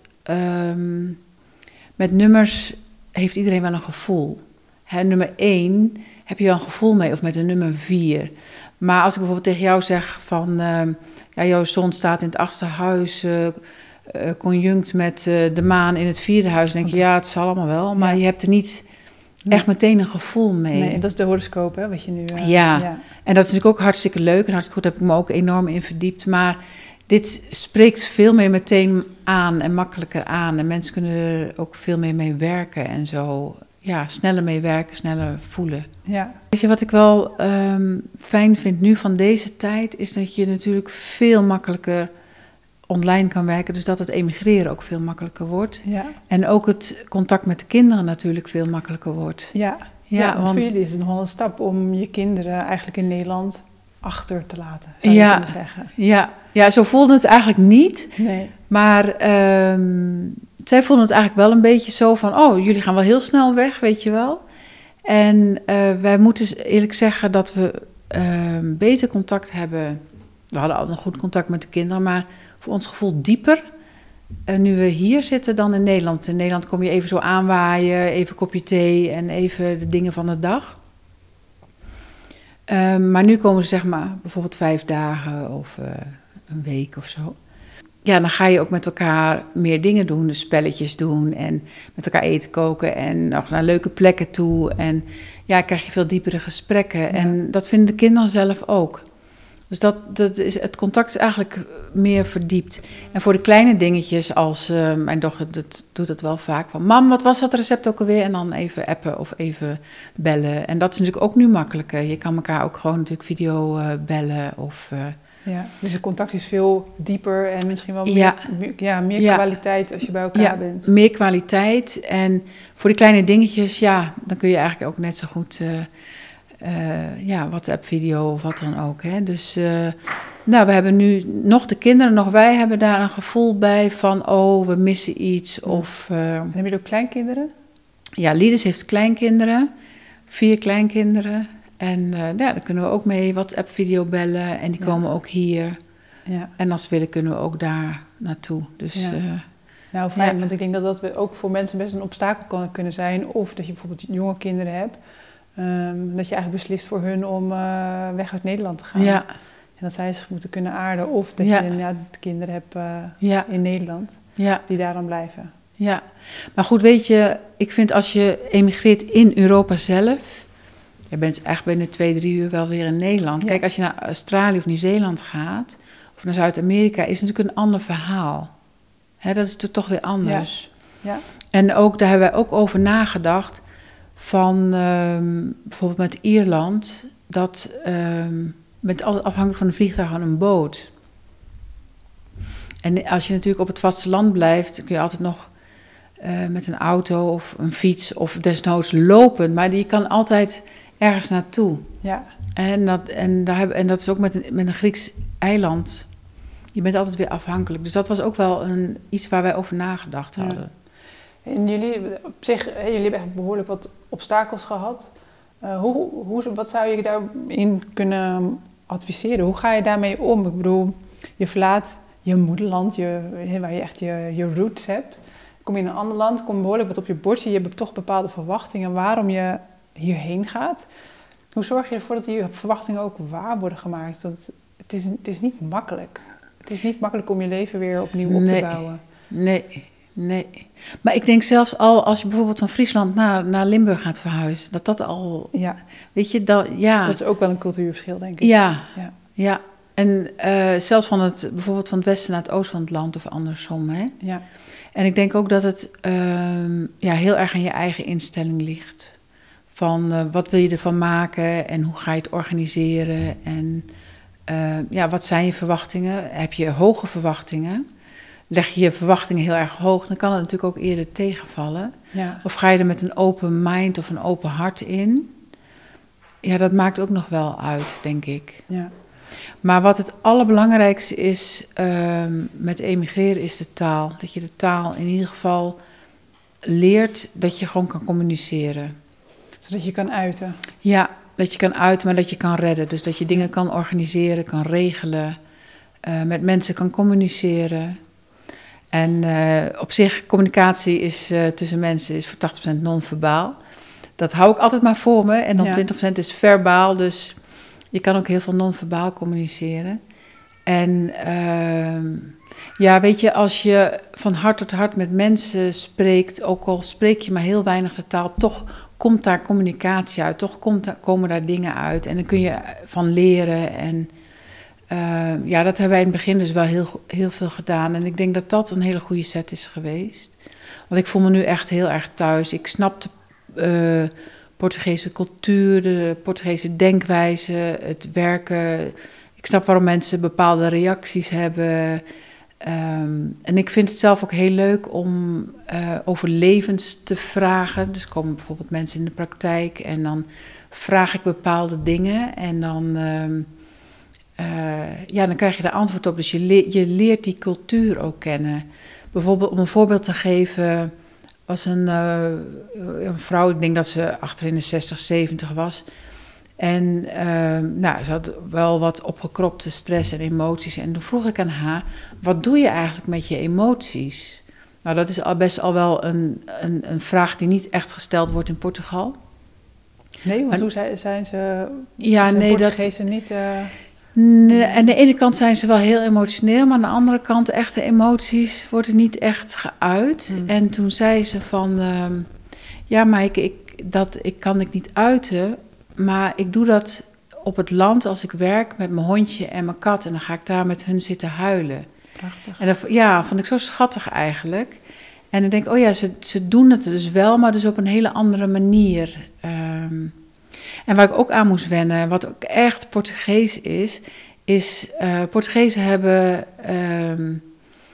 um, met nummers heeft iedereen wel een gevoel. Hè, nummer één heb je wel een gevoel mee, of met een nummer vier. Maar als ik bijvoorbeeld tegen jou zeg van, uh, ja, jouw zon staat in het achtste huis, uh, uh, conjunct met uh, de maan in het vierde huis, dan denk je, ja, het zal allemaal wel. Maar ja. je hebt er niet echt meteen een gevoel mee. Nee, en dat is de horoscoop, hè, wat je nu... Uh, ja. ja, en dat is natuurlijk ook hartstikke leuk en hartstikke goed, daar heb ik me ook enorm in verdiept, maar... Dit spreekt veel meer meteen aan en makkelijker aan. En mensen kunnen er ook veel meer mee werken en zo. Ja, sneller mee werken, sneller voelen. Ja. Weet je, wat ik wel um, fijn vind nu van deze tijd... is dat je natuurlijk veel makkelijker online kan werken. Dus dat het emigreren ook veel makkelijker wordt. Ja. En ook het contact met de kinderen natuurlijk veel makkelijker wordt. Ja, ja, ja want, want voor jullie is het nogal een stap om je kinderen eigenlijk in Nederland... achter te laten, zou je ja, kunnen zeggen. Ja, ja, zo voelde het eigenlijk niet. Nee. Maar um, zij vonden het eigenlijk wel een beetje zo van... oh, jullie gaan wel heel snel weg, weet je wel. En uh, wij moeten eerlijk zeggen dat we uh, beter contact hebben. We hadden al een goed contact met de kinderen, maar voor ons gevoel dieper... Uh, nu we hier zitten dan in Nederland. In Nederland kom je even zo aanwaaien, even een kopje thee en even de dingen van de dag. Uh, maar nu komen ze zeg maar bijvoorbeeld vijf dagen of uh, een week of zo. Ja, dan ga je ook met elkaar meer dingen doen. Dus spelletjes doen en met elkaar eten koken en nog naar leuke plekken toe. En ja, krijg je veel diepere gesprekken. Ja. En dat vinden de kinderen zelf ook. Dus dat, dat is, het contact is eigenlijk meer verdiept. En voor de kleine dingetjes als... Uh, mijn dochter dat, doet dat wel vaak. Van, mam, wat was dat recept ook alweer? En dan even appen of even bellen. En dat is natuurlijk ook nu makkelijker. Je kan elkaar ook gewoon natuurlijk video uh, bellen of... Uh, Ja, dus het contact is veel dieper en misschien wel meer, ja. meer, ja, meer ja. kwaliteit als je bij elkaar ja, bent. meer kwaliteit. En voor die kleine dingetjes, ja, dan kun je eigenlijk ook net zo goed... Uh, uh, ja, WhatsApp-video of wat dan ook. Hè. Dus uh, nou, we hebben nu nog de kinderen, nog wij hebben daar een gevoel bij van... oh, we missen iets of... Uh, en hebben jullie ook kleinkinderen? Ja, Lides heeft kleinkinderen, vier kleinkinderen... En uh, ja, daar kunnen we ook mee WhatsApp-video bellen. En die ja. komen ook hier. Ja. En als we willen, kunnen we ook daar naartoe. Dus, ja. uh, nou, fijn. Ja. Want ik denk dat dat ook voor mensen best een obstakel kan kunnen zijn. Of dat je bijvoorbeeld jonge kinderen hebt. Um, dat je eigenlijk beslist voor hun om uh, weg uit Nederland te gaan. Ja. En dat zij zich moeten kunnen aarden. Of dat ja. je inderdaad kinderen hebt uh, ja. in Nederland. Ja. Die daar dan blijven. Ja. Maar goed, weet je. Ik vind als je emigreert in Europa zelf... Je bent echt binnen twee, drie uur wel weer in Nederland. Ja. Kijk, als je naar Australië of Nieuw-Zeeland gaat... of naar Zuid-Amerika, is het natuurlijk een ander verhaal. Hè, dat is toch weer anders. Ja. Ja. En ook, daar hebben wij ook over nagedacht... van um, bijvoorbeeld met Ierland... dat um, bent altijd afhankelijk van een vliegtuig en een boot. En als je natuurlijk op het vasteland blijft... kun je altijd nog uh, met een auto of een fiets... of desnoods lopen. Maar je kan altijd... ergens naartoe. Ja. En dat, en daar hebben, en dat is ook met een, met een Grieks eiland. Je bent altijd weer afhankelijk. Dus dat was ook wel een, iets waar wij over nagedacht hadden. Ja. En jullie, op zich, jullie hebben echt behoorlijk wat obstakels gehad. Uh, hoe, hoe, wat zou je daarin kunnen adviseren? Hoe ga je daarmee om? Ik bedoel, je verlaat je moederland, je, waar je echt je, je roots hebt. Kom je in een ander land, kom behoorlijk wat op je bordje. Je hebt toch bepaalde verwachtingen waarom je... hierheen gaat. Hoe zorg je ervoor dat die verwachtingen ook waar worden gemaakt? Dat het, is, het is niet makkelijk. Het is niet makkelijk om je leven weer opnieuw op nee, te bouwen. Nee, nee. Maar ik denk zelfs al als je bijvoorbeeld van Friesland naar, naar Limburg gaat verhuizen, dat dat al... Ja. Weet je, dat, ja. Dat is ook wel een cultuurverschil, denk ik. Ja, ja. ja. En uh, zelfs van het, bijvoorbeeld van het westen naar het oosten van het land of andersom. Hè? Ja. En ik denk ook dat het uh, ja, heel erg aan je eigen instelling ligt. Van uh, wat wil je ervan maken en hoe ga je het organiseren en uh, ja, wat zijn je verwachtingen? Heb je hoge verwachtingen? Leg je je verwachtingen heel erg hoog, dan kan het natuurlijk ook eerder tegenvallen. Ja. Of ga je er met een open mind of een open hart in? Ja, dat maakt ook nog wel uit, denk ik. Ja. Maar wat het allerbelangrijkste is uh, met emigreren is de taal. Dat je de taal in ieder geval leert dat je gewoon kan communiceren. Zodat je kan uiten. Ja, dat je kan uiten, maar dat je kan redden. Dus dat je dingen kan organiseren, kan regelen. Uh, met mensen kan communiceren. En uh, op zich, communicatie is, uh, tussen mensen is voor tachtig procent non-verbaal. Dat hou ik altijd maar voor me. En dan ja. twintig procent is verbaal. Dus je kan ook heel veel non-verbaal communiceren. En uh, ja, weet je, als je van hart tot hart met mensen spreekt... ook al spreek je maar heel weinig de taal... toch komt daar communicatie uit, toch komt daar, komen daar dingen uit. En dan kun je van leren. En uh, ja, dat hebben wij in het begin dus wel heel, heel veel gedaan. En ik denk dat dat een hele goede set is geweest. Want ik voel me nu echt heel erg thuis. Ik snap de uh, Portugese cultuur, de Portugese denkwijze, het werken. Ik snap waarom mensen bepaalde reacties hebben. Um, en ik vind het zelf ook heel leuk om uh, over levens te vragen. Dus komen bijvoorbeeld mensen in de praktijk en dan vraag ik bepaalde dingen. En dan, um, uh, ja, dan krijg je daar antwoord op. Dus je, le- je leert die cultuur ook kennen. bijvoorbeeld om een voorbeeld te geven, was een, uh, een vrouw, ik denk dat ze achter in de zestig, zeventig was. En uh, nou, ze had wel wat opgekropte stress en emoties. En toen vroeg ik aan haar, wat doe je eigenlijk met je emoties? Nou, dat is al best al wel een, een, een vraag die niet echt gesteld wordt in Portugal. Nee, want en, hoe zijn, zijn ze ja, zijn nee, Portugezen niet... Uh... Nee, aan de ene kant zijn ze wel heel emotioneel, maar aan de andere kant echte emoties worden niet echt geuit. Mm. En toen zei ze van, uh, ja, maar ik, ik, dat ik kan ik niet uiten, maar ik doe dat op het land als ik werk met mijn hondje en mijn kat. En dan ga ik daar met hun zitten huilen. Prachtig. En dat ja, vond ik zo schattig eigenlijk. En dan denk ik, oh ja, ze, ze doen het dus wel, maar dus op een hele andere manier. Um, en waar ik ook aan moest wennen, wat ook echt Portugees is, is uh, Portugezen hebben um,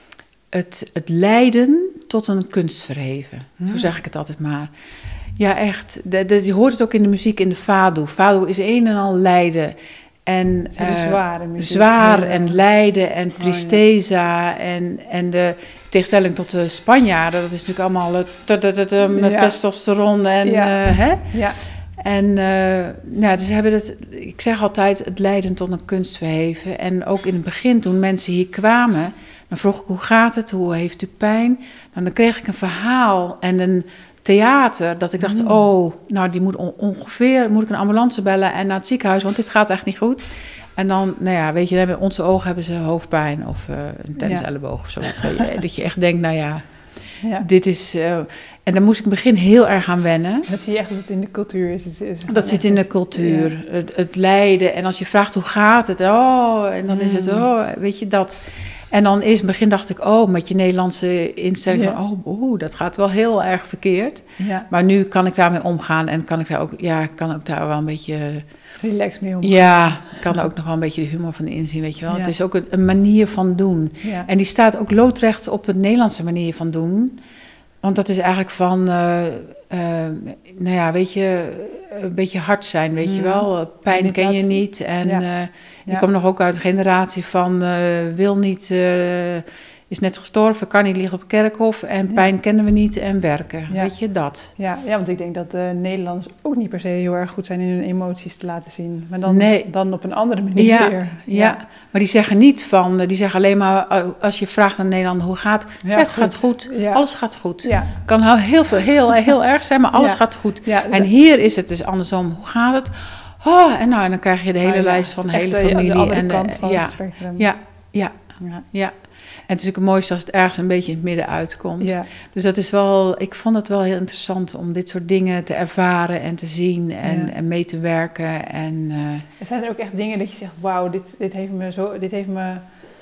het, het lijden tot een kunst verheven. Hmm. Zo zeg ik het altijd maar. Ja, echt. De, de, je hoort het ook in de muziek, in de fado. Fado is een en al lijden. En, uh, zware muziek. Zwaar en lijden en tristeza. Oh, ja. en, en de tegenstelling tot de Spanjaarden, dat is natuurlijk allemaal uh, met ja. testosteron. En, ja. Uh, hè? Ja. En uh, nou, dus hebben het, ik zeg altijd, het lijden tot een kunst verheven. En ook in het begin, toen mensen hier kwamen, dan vroeg ik, hoe gaat het? Hoe heeft u pijn? Nou, dan kreeg ik een verhaal en een theater, dat ik dacht, mm. oh, nou, die moet on- ongeveer, moet ik een ambulance bellen en naar het ziekenhuis, want dit gaat echt niet goed. En dan, nou ja, weet je, met onze ogen hebben ze hoofdpijn of uh, een tenniselleboog of zo. Ja. Dat je echt denkt, nou ja, ja. dit is... Uh, en dan moest ik in het begin heel erg aan wennen. Dat zie je echt dat het in de cultuur is. Het is dat zit in de cultuur, ja. het, het lijden. En als je vraagt, hoe gaat het? Oh, en dan mm. is het, oh, weet je, dat... En dan is in het begin dacht ik, oh, met je Nederlandse instelling ja. van, oh, oh, dat gaat wel heel erg verkeerd. Ja. Maar nu kan ik daarmee omgaan en kan ik daar ook, ja, kan ook daar wel een beetje... Relax mee omgaan. Ja, ik kan er ook nog wel een beetje de humor van inzien, weet je wel. Ja. Het is ook een, een manier van doen. Ja. En die staat ook loodrecht op de Nederlandse manier van doen. Want dat is eigenlijk van, uh, uh, nou ja, weet je, een beetje hard zijn, weet ja. je wel. Pijn ja, ken je niet. En ja. uh, je ja. komt nog ook uit een generatie van, uh, wil niet, uh, is net gestorven, kan niet liggen op het kerkhof. En pijn ja. kennen we niet en werken, ja. weet je, dat. Ja, ja, want ik denk dat uh, Nederlanders ook niet per se heel erg goed zijn in hun emoties te laten zien. Maar dan, nee. dan op een andere manier ja, weer. Ja. ja, maar die zeggen niet van, die zeggen alleen maar, als je vraagt aan Nederland hoe gaat het, ja, het goed. gaat goed, ja. alles gaat goed. Ja. Kan heel, veel, heel, heel erg zijn, maar alles ja. gaat goed. Ja, dus en hier is het dus andersom, hoe gaat het? Oh, en, nou, en dan krijg je de hele ah, ja. lijst van de hele familie. De andere en kant de, van ja, het spectrum. Ja, ja, ja. ja. En het is ook het mooiste als het ergens een beetje in het midden uitkomt. Ja. Dus dat is wel, ik vond het wel heel interessant om dit soort dingen te ervaren en te zien en, ja. en mee te werken. En, uh, er zijn er ook echt dingen dat je zegt, wauw, dit, dit heeft me zo, dit heeft me,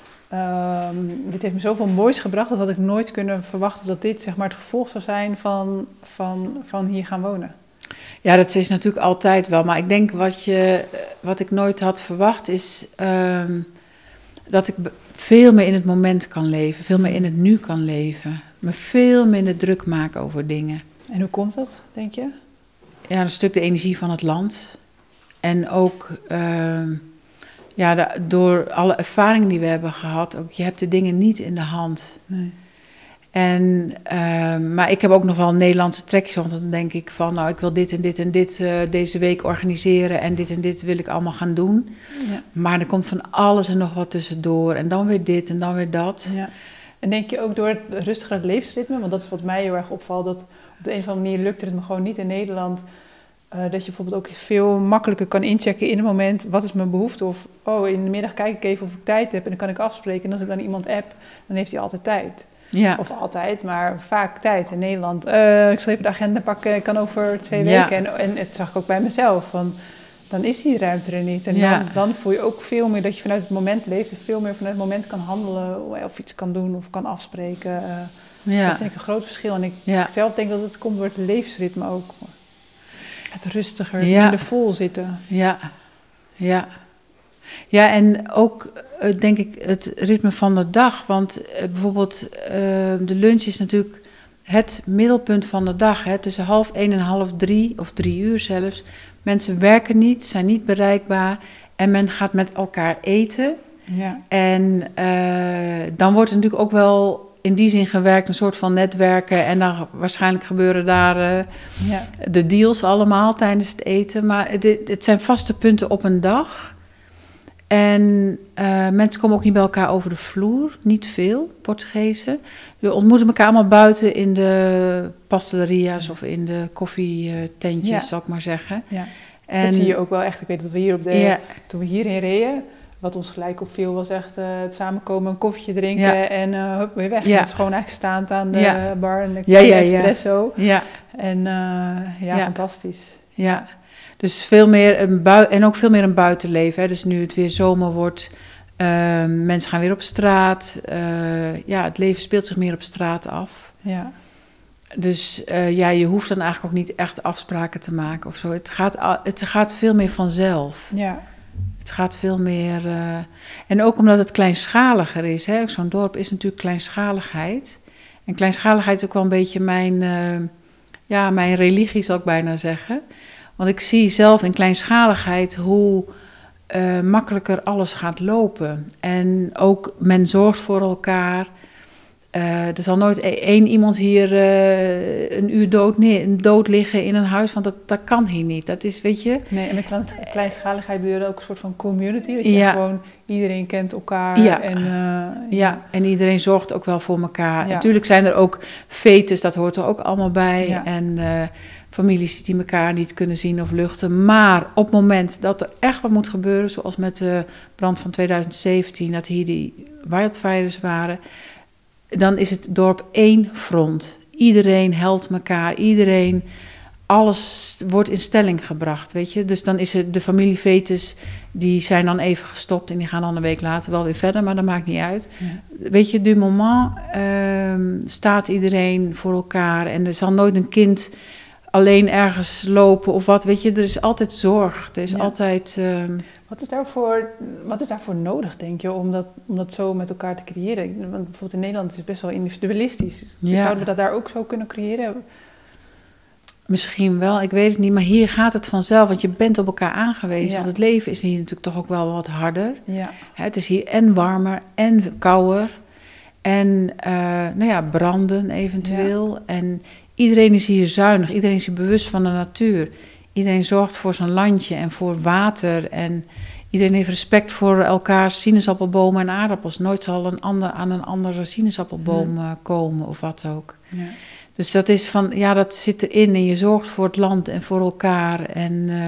um, dit heeft me zoveel moois gebracht. Dat had ik nooit kunnen verwachten dat dit zeg maar het gevolg zou zijn van, van, van hier gaan wonen. Ja, dat is natuurlijk altijd wel. Maar ik denk wat, je, wat ik nooit had verwacht is um, dat ik veel meer in het moment kan leven. Veel meer in het nu kan leven. Me veel minder druk maken over dingen. En hoe komt dat, denk je? Ja, een stuk de energie van het land. En ook uh, ja, de, door alle ervaringen die we hebben gehad. Ook, je hebt de dingen niet in de hand. Nee. En, uh, maar ik heb ook nog wel Nederlandse trekjes, want dan denk ik van, nou, ik wil dit en dit en dit uh, deze week organiseren en dit en dit wil ik allemaal gaan doen. Ja. Maar er komt van alles en nog wat tussendoor en dan weer dit en dan weer dat. Ja. En denk je ook door het rustigere levensritme, want dat is wat mij heel erg opvalt, dat op de een of andere manier lukt het me gewoon niet in Nederland, uh, dat je bijvoorbeeld ook veel makkelijker kan inchecken in het moment, wat is mijn behoefte? Of, oh, in de middag kijk ik even of ik tijd heb en dan kan ik afspreken en als ik dan iemand app, dan heeft hij altijd tijd. Ja. Of altijd, maar vaak tijd in Nederland. Uh, ik zal even de agenda pakken, ik kan over twee ja. weken. En, en het zag ik ook bij mezelf, van, dan is die ruimte er niet. En ja. dan, dan voel je ook veel meer dat je vanuit het moment leeft. En veel meer vanuit het moment kan handelen, of iets kan doen of kan afspreken. Uh, ja. Dat vind ik een groot verschil. En ik ja. zelf denk dat het komt door het levensritme ook. Het rustiger, ja. minder vol zitten. Ja, ja. Ja, en ook uh, denk ik het ritme van de dag. Want uh, bijvoorbeeld uh, de lunch is natuurlijk het middelpunt van de dag. Hè, tussen half één en half drie, of drie uur zelfs. Mensen werken niet, zijn niet bereikbaar. En men gaat met elkaar eten. Ja. En uh, dan wordt het natuurlijk ook wel in die zin gewerkt, een soort van netwerken. En dan waarschijnlijk gebeuren daar uh, ja. de deals allemaal tijdens het eten. Maar het, het zijn vaste punten op een dag. En uh, mensen komen ook niet bij elkaar over de vloer. Niet veel, Portugezen. We ontmoeten elkaar allemaal buiten in de pasteleria's of in de koffietentjes, ja. zal ik maar zeggen. Ja. En, dat zie je ook wel echt. Ik weet dat we hier op de... Ja. Toen we hierheen reden, wat ons gelijk opviel, was echt uh, het samenkomen, een koffietje drinken ja. en uh, hup, weer weg. Ja. Het is gewoon echt staand aan de ja. bar en de ja, ja, espresso. Ja. En uh, ja, ja, fantastisch. Ja, dus veel meer een bui- en ook veel meer een buitenleven. Hè. Dus nu het weer zomer wordt, uh, mensen gaan weer op straat. Uh, ja, het leven speelt zich meer op straat af. Ja. Dus uh, ja, je hoeft dan eigenlijk ook niet echt afspraken te maken of zo. Het gaat, het gaat veel meer vanzelf. Ja. Het gaat veel meer... Uh, en ook omdat het kleinschaliger is. Hè? Zo'n dorp is natuurlijk kleinschaligheid. En kleinschaligheid is ook wel een beetje mijn... Uh, ja, mijn religie, zal ik bijna zeggen. Want ik zie zelf in kleinschaligheid hoe uh, makkelijker alles gaat lopen. En ook men zorgt voor elkaar... Uh, er zal nooit één iemand hier uh, een uur dood, neer, dood liggen in een huis, want dat, dat kan hier niet. Dat is, weet je... Nee, en met kleinschaligheid bedoel je ook een soort van community, dat je ja. gewoon iedereen kent elkaar. Ja. En, uh, ja. ja, en iedereen zorgt ook wel voor elkaar. Ja. Natuurlijk zijn er ook fetes, dat hoort er ook allemaal bij. Ja. En uh, families die elkaar niet kunnen zien of luchten. Maar op het moment dat er echt wat moet gebeuren, zoals met de brand van twintig zeventien, dat hier die wildfires waren... dan is het dorp één front. Iedereen helpt elkaar, iedereen, alles wordt in stelling gebracht, weet je. Dus dan is het de familiefetes, die zijn dan even gestopt en die gaan dan een week later wel weer verder, maar dat maakt niet uit. Ja. Weet je, du moment uh, staat iedereen voor elkaar en er zal nooit een kind alleen ergens lopen of wat, weet je. Er is altijd zorg, er is ja. altijd... Uh, Wat is, daarvoor, wat is daarvoor nodig, denk je, om dat, om dat zo met elkaar te creëren? Want bijvoorbeeld in Nederland is het best wel individualistisch. Ja. Zouden we dat daar ook zo kunnen creëren? Misschien wel, ik weet het niet. Maar hier gaat het vanzelf, want je bent op elkaar aangewezen. Ja. Want het leven is hier natuurlijk toch ook wel wat harder. Ja. Het is hier en warmer en kouder. En uh, nou ja, branden eventueel. Ja. En iedereen is hier zuinig. Iedereen is hier bewust van de natuur. Iedereen zorgt voor zijn landje en voor water. En iedereen heeft respect voor elkaars sinaasappelbomen en aardappels. Nooit zal een ander aan een andere sinaasappelboom uh, komen of wat ook. Ja. Dus dat is van, ja, dat zit erin. En je zorgt voor het land en voor elkaar. En uh,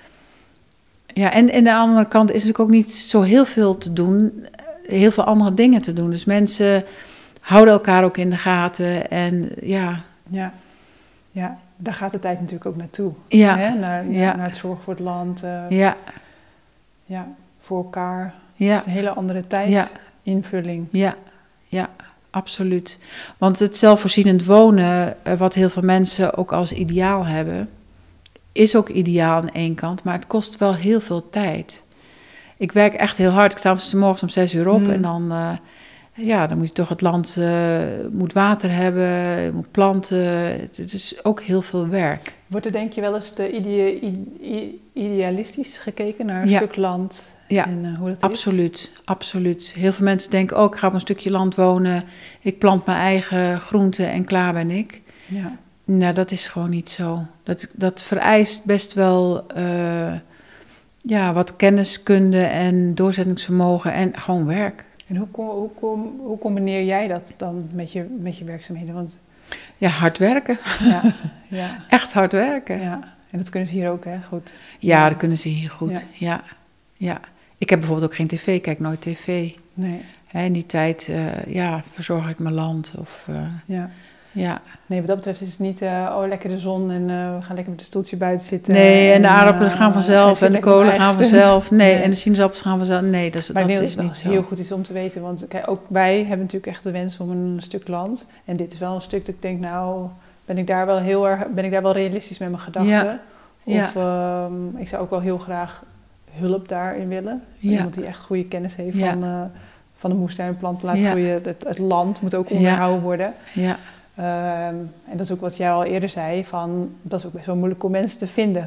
ja, en aan de andere kant is natuurlijk ook niet zo heel veel te doen. Heel veel andere dingen te doen. Dus mensen houden elkaar ook in de gaten. En ja... Ja, ja. Daar gaat de tijd natuurlijk ook naartoe. Ja. Hè? Naar, naar, ja. naar het zorgen voor het land. Uh, ja. Ja, voor elkaar. Ja. Het is een hele andere tijdsinvulling. Ja. ja, ja, absoluut. Want het zelfvoorzienend wonen, wat heel veel mensen ook als ideaal hebben, is ook ideaal aan één kant, maar het kost wel heel veel tijd. Ik werk echt heel hard. Ik sta s morgens om zes uur op mm. en dan... Uh, Ja, dan moet je toch het land, uh, moet water hebben, je moet planten. Het is ook heel veel werk. Wordt er denk je wel eens te idea- ide- idealistisch gekeken naar een ja. stuk land ja. en uh, hoe dat absoluut, is? Absoluut. Heel veel mensen denken, oh, ik ga op een stukje land wonen. Ik plant mijn eigen groenten en klaar ben ik. Ja. Nou, dat is gewoon niet zo. Dat, dat vereist best wel uh, ja, wat kenniskunde en doorzettingsvermogen en gewoon werk. En hoe, hoe, hoe, hoe combineer jij dat dan met je, met je werkzaamheden? Want... Ja, hard werken. Ja, ja. Echt hard werken. Ja. En dat kunnen ze hier ook, hè? Goed. Ja, dat kunnen ze hier goed. Ja. Ja. Ja. Ik heb bijvoorbeeld ook geen tv, ik kijk nooit tv. Nee. Hè, in die tijd, uh, ja, verzorg ik mijn land. Of, uh, ja. Ja. Nee, wat dat betreft is het niet, uh, oh, lekker de zon en uh, we gaan lekker met een stoeltje buiten zitten. Nee, en, en de aardappelen uh, gaan vanzelf en de kolen gaan vanzelf. Nee, nee, en de sinaasappels gaan vanzelf. Nee, dat is, dat is niet zo. Heel goed is om te weten, want kijk, ook wij hebben natuurlijk echt de wens om een stuk land. En dit is wel een stuk dat ik denk, nou, ben ik daar wel heel erg, ben ik daar wel realistisch met mijn gedachten? Ja. Of ja. Um, ik zou ook wel heel graag hulp daarin willen. Ja. Iemand die echt goede kennis heeft ja. van, uh, van de moestuinplanten laten ja. groeien. Het, het land moet ook onderhouden ja. worden. Ja. Um, en dat is ook wat jij al eerder zei, van, dat is ook best wel moeilijk om mensen te vinden.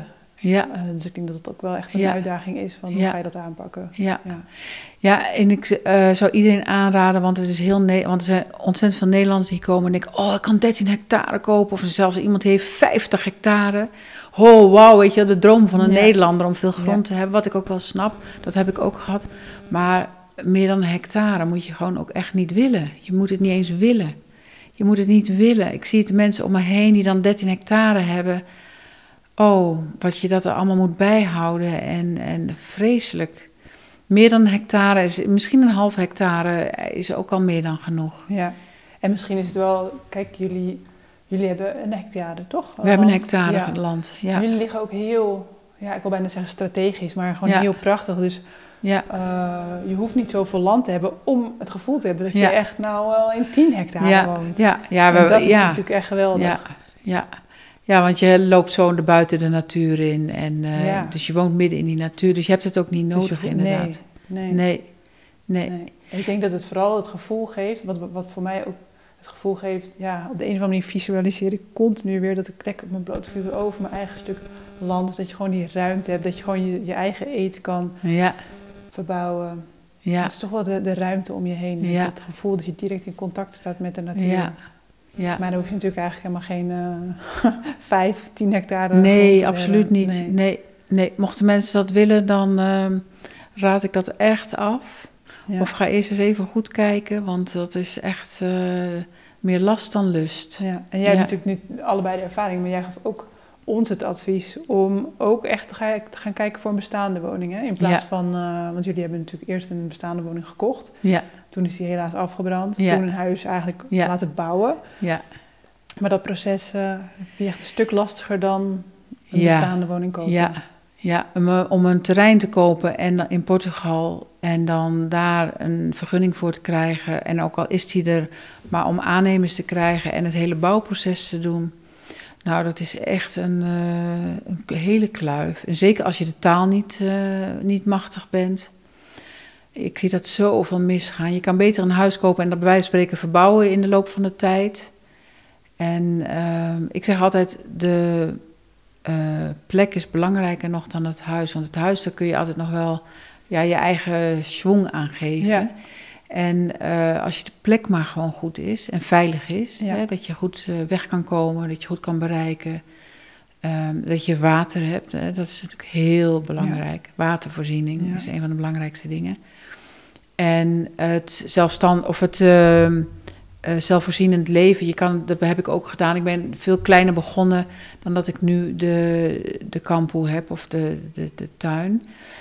Ja. Uh, dus ik denk dat het ook wel echt een ja. uitdaging is van hoe ja. ga je dat aanpakken. Ja, ja. ja en ik uh, zou iedereen aanraden, want het is heel ne- want er zijn ontzettend veel Nederlanders die komen en denken, oh, ik kan dertien hectare kopen. Of zelfs iemand die heeft vijftig hectare. Oh, wauw, weet je, de droom van een ja. Nederlander om veel grond ja. te hebben. Wat ik ook wel snap, dat heb ik ook gehad. Maar meer dan een hectare moet je gewoon ook echt niet willen. Je moet het niet eens willen. Je moet het niet willen. Ik zie het de mensen om me heen die dan dertien hectare hebben. Oh, wat je dat er allemaal moet bijhouden en, en vreselijk. Meer dan een hectare, is, misschien een half hectare is ook al meer dan genoeg. Ja, en misschien is het wel, kijk, jullie, jullie hebben een hectare, toch? We land. hebben een hectare ja. land, ja. Jullie liggen ook heel, ja, ik wil bijna zeggen strategisch, maar gewoon ja. heel prachtig. Dus ja. uh, je hoeft niet zoveel land te hebben om het gevoel te hebben dat ja. je echt nou wel in tien hectare ja. woont. Ja, ja, we, en dat is ja. natuurlijk echt geweldig. Ja, ja. Ja, want je loopt zo buiten de natuur in. En, uh, ja. Dus je woont midden in die natuur. Dus je hebt het ook niet nodig, dus je, inderdaad. Nee, nee. Nee, nee. nee. Ik denk dat het vooral het gevoel geeft, wat, wat voor mij ook het gevoel geeft, ja, op de een of andere manier visualiseer ik continu weer dat ik lekker op mijn blote voeten over mijn eigen stuk land. Dus dat je gewoon die ruimte hebt, dat je gewoon je, je eigen eten kan ja. verbouwen. Ja. Dat is toch wel de, de ruimte om je heen. Ja. Het gevoel dat je direct in contact staat met de natuur. Ja. Ja. Maar dan hoef je natuurlijk eigenlijk helemaal geen uh, vijf of tien hectare. Nee, absoluut niet. Nee. Nee, nee. Mochten mensen dat willen, dan uh, raad ik dat echt af. Ja. Of ga eerst eens even goed kijken, want dat is echt uh, meer last dan lust. Ja. En jij ja. hebt natuurlijk nu allebei de ervaring, maar jij gaf ook ons het advies om ook echt te gaan, te gaan kijken voor een bestaande woning. Hè? In plaats ja. van, uh, want jullie hebben natuurlijk eerst een bestaande woning gekocht. Ja. Toen is die helaas afgebrand. Ja. Toen een huis eigenlijk ja. laten bouwen. Ja. Maar dat proces uh, vind je echt een stuk lastiger dan een ja. bestaande woning kopen. Ja, ja. Om, om een terrein te kopen en in Portugal en dan daar een vergunning voor te krijgen. En ook al is die er, maar om aannemers te krijgen en het hele bouwproces te doen. Nou, dat is echt een, uh, een hele kluif. En zeker als je de taal niet, uh, niet machtig bent. Ik zie dat zoveel misgaan. Je kan beter een huis kopen en dat bij wijze van spreken verbouwen in de loop van de tijd. En uh, ik zeg altijd, de uh, plek is belangrijker nog dan het huis. Want het huis, daar kun je altijd nog wel ja, je eigen schwung aan geven. Ja. En uh, als je de plek maar gewoon goed is en veilig is, ja. hè, dat je goed uh, weg kan komen, dat je goed kan bereiken, um, dat je water hebt, hè, dat is natuurlijk heel belangrijk. Ja. Watervoorziening ja. is een van de belangrijkste dingen. En het zelfstand of het uh, uh, zelfvoorzienend leven, je kan, dat heb ik ook gedaan. Ik ben veel kleiner begonnen dan dat ik nu de, de kampoe heb of de, de, de tuin.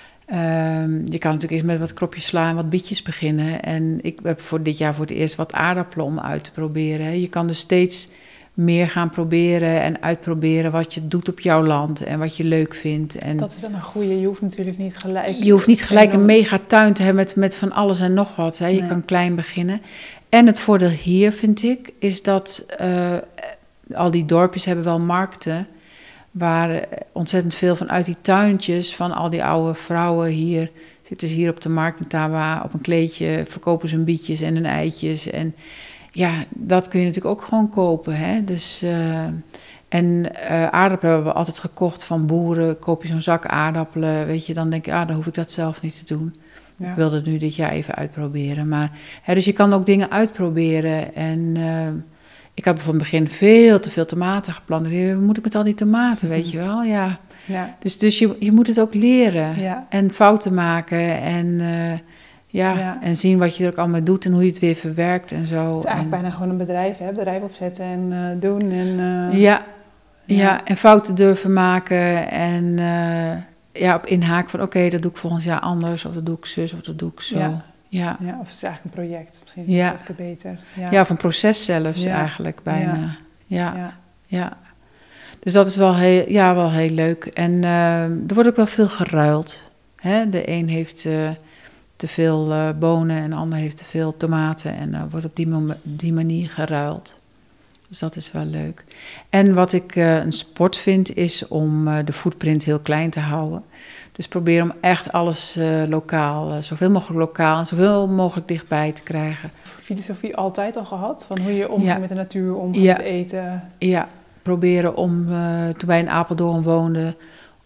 Um, je kan natuurlijk eerst met wat kropjes sla en wat bietjes beginnen. En ik heb voor dit jaar voor het eerst wat aardappelen om uit te proberen. Hè. Je kan dus steeds meer gaan proberen en uitproberen wat je doet op jouw land en wat je leuk vindt. En dat is wel een goeie. Je hoeft natuurlijk niet gelijk... Je hoeft niet gelijk een mega tuin te hebben met, met van alles en nog wat. Hè. Je nee. kan klein beginnen. En het voordeel hier, vind ik, is dat uh, al die dorpjes hebben wel markten waar ontzettend veel vanuit die tuintjes van al die oude vrouwen hier zitten ze hier op de markt in Tawa op een kleedje, verkopen ze hun bietjes en hun eitjes. En ja, dat kun je natuurlijk ook gewoon kopen. Hè? Dus, uh, en uh, aardappelen hebben we altijd gekocht van boeren. Koop je zo'n zak aardappelen, weet je, dan denk je, ah, dan hoef ik dat zelf niet te doen. Ja. Ik wilde het nu dit jaar even uitproberen. Maar, hè, dus je kan ook dingen uitproberen en... Uh, Ik had van het begin veel te veel tomaten geplant. Wat moet ik met al die tomaten, weet je wel? Ja. Ja. Dus, dus je, je moet het ook leren. Ja. En fouten maken. En, uh, ja, ja. en zien wat je er ook allemaal doet en hoe je het weer verwerkt en zo. Het is eigenlijk en, bijna gewoon een bedrijf, hè? Bedrijf opzetten en uh, doen. En, uh, ja. Ja. ja, en fouten durven maken. En uh, ja, op inhaak van oké, okay, dat doe ik volgend jaar anders. Of dat doe ik zus, of dat doe ik zo. Ja. Ja. ja, of het is eigenlijk een project. Misschien is ja. het eigenlijk beter. Ja. ja, of een proces zelfs ja. eigenlijk bijna. Ja. Ja. Ja. ja. Dus dat is wel heel, ja, wel heel leuk. En uh, er wordt ook wel veel geruild. Hè? De een heeft uh, te veel uh, bonen en de ander heeft te veel tomaten. En uh, wordt op die, mo- die manier geruild. Dus dat is wel leuk. En wat ik uh, een sport vind, is om uh, de footprint heel klein te houden. Dus probeer om echt alles uh, lokaal, uh, zoveel mogelijk lokaal en zoveel mogelijk dichtbij te krijgen. Filosofie altijd al gehad? Van hoe je omgaat ja. met de natuur, omgaat ja. met eten? Ja, proberen om, uh, toen wij in Apeldoorn woonden,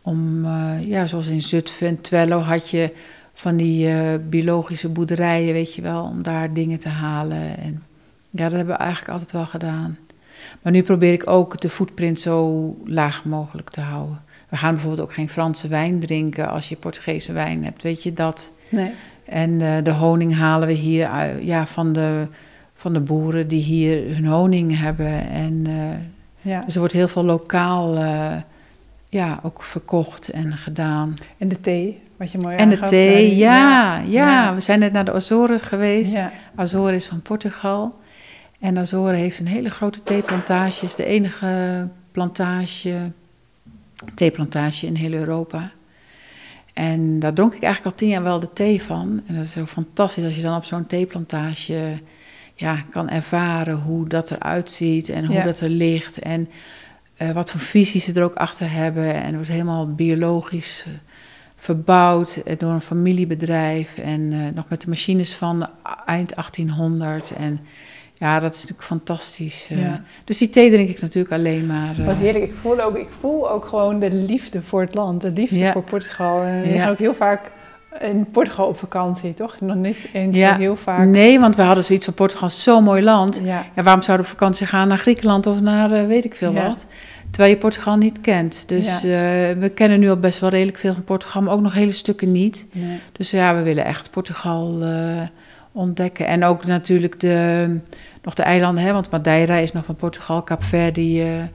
om, uh, ja, zoals in Zutphen en Twello had je van die uh, biologische boerderijen, weet je wel, om daar dingen te halen. En ja, dat hebben we eigenlijk altijd wel gedaan. Maar nu probeer ik ook de footprint zo laag mogelijk te houden. We gaan bijvoorbeeld ook geen Franse wijn drinken als je Portugese wijn hebt, weet je dat? Nee. En uh, de honing halen we hier uh, ja, van, de, van de boeren die hier hun honing hebben. En, uh, ja. Dus er wordt heel veel lokaal uh, ja, ook verkocht en gedaan. En de thee, wat je mooi En de thee, uh, ja, ja, ja. ja. We zijn net naar de Azores geweest. Ja. Azores is van Portugal. En Azores heeft een hele grote theeplantage. Het is de enige plantage, theeplantage in heel Europa. En daar dronk ik eigenlijk al tien jaar wel de thee van. En dat is zo fantastisch als je dan op zo'n theeplantage ja, kan ervaren hoe dat eruit ziet en hoe ja. dat er ligt. En uh, wat voor visies ze er ook achter hebben. En het wordt helemaal biologisch uh, verbouwd door een familiebedrijf. En uh, nog met de machines van eind achttienhonderd. En ja, dat is natuurlijk fantastisch. Uh, ja. Dus die thee drink ik natuurlijk alleen maar. Uh, Wat heerlijk. Ik voel, ook, ik voel ook gewoon de liefde voor het land. De liefde ja. voor Portugal. En we ja. gaan ook heel vaak in Portugal op vakantie, toch? Nog niet eens ja. zo heel vaak. Nee, want we hadden zoiets van Portugal is zo'n mooi land. Ja. Ja, waarom zouden we op vakantie gaan naar Griekenland of naar uh, weet ik veel ja. wat? Terwijl je Portugal niet kent. Dus ja. uh, we kennen nu al best wel redelijk veel van Portugal, maar ook nog hele stukken niet. Nee. Dus ja, we willen echt Portugal uh, ontdekken. En ook natuurlijk de, nog de eilanden, hè, want Madeira is nog van Portugal, Kaapverdi. Uh, uh,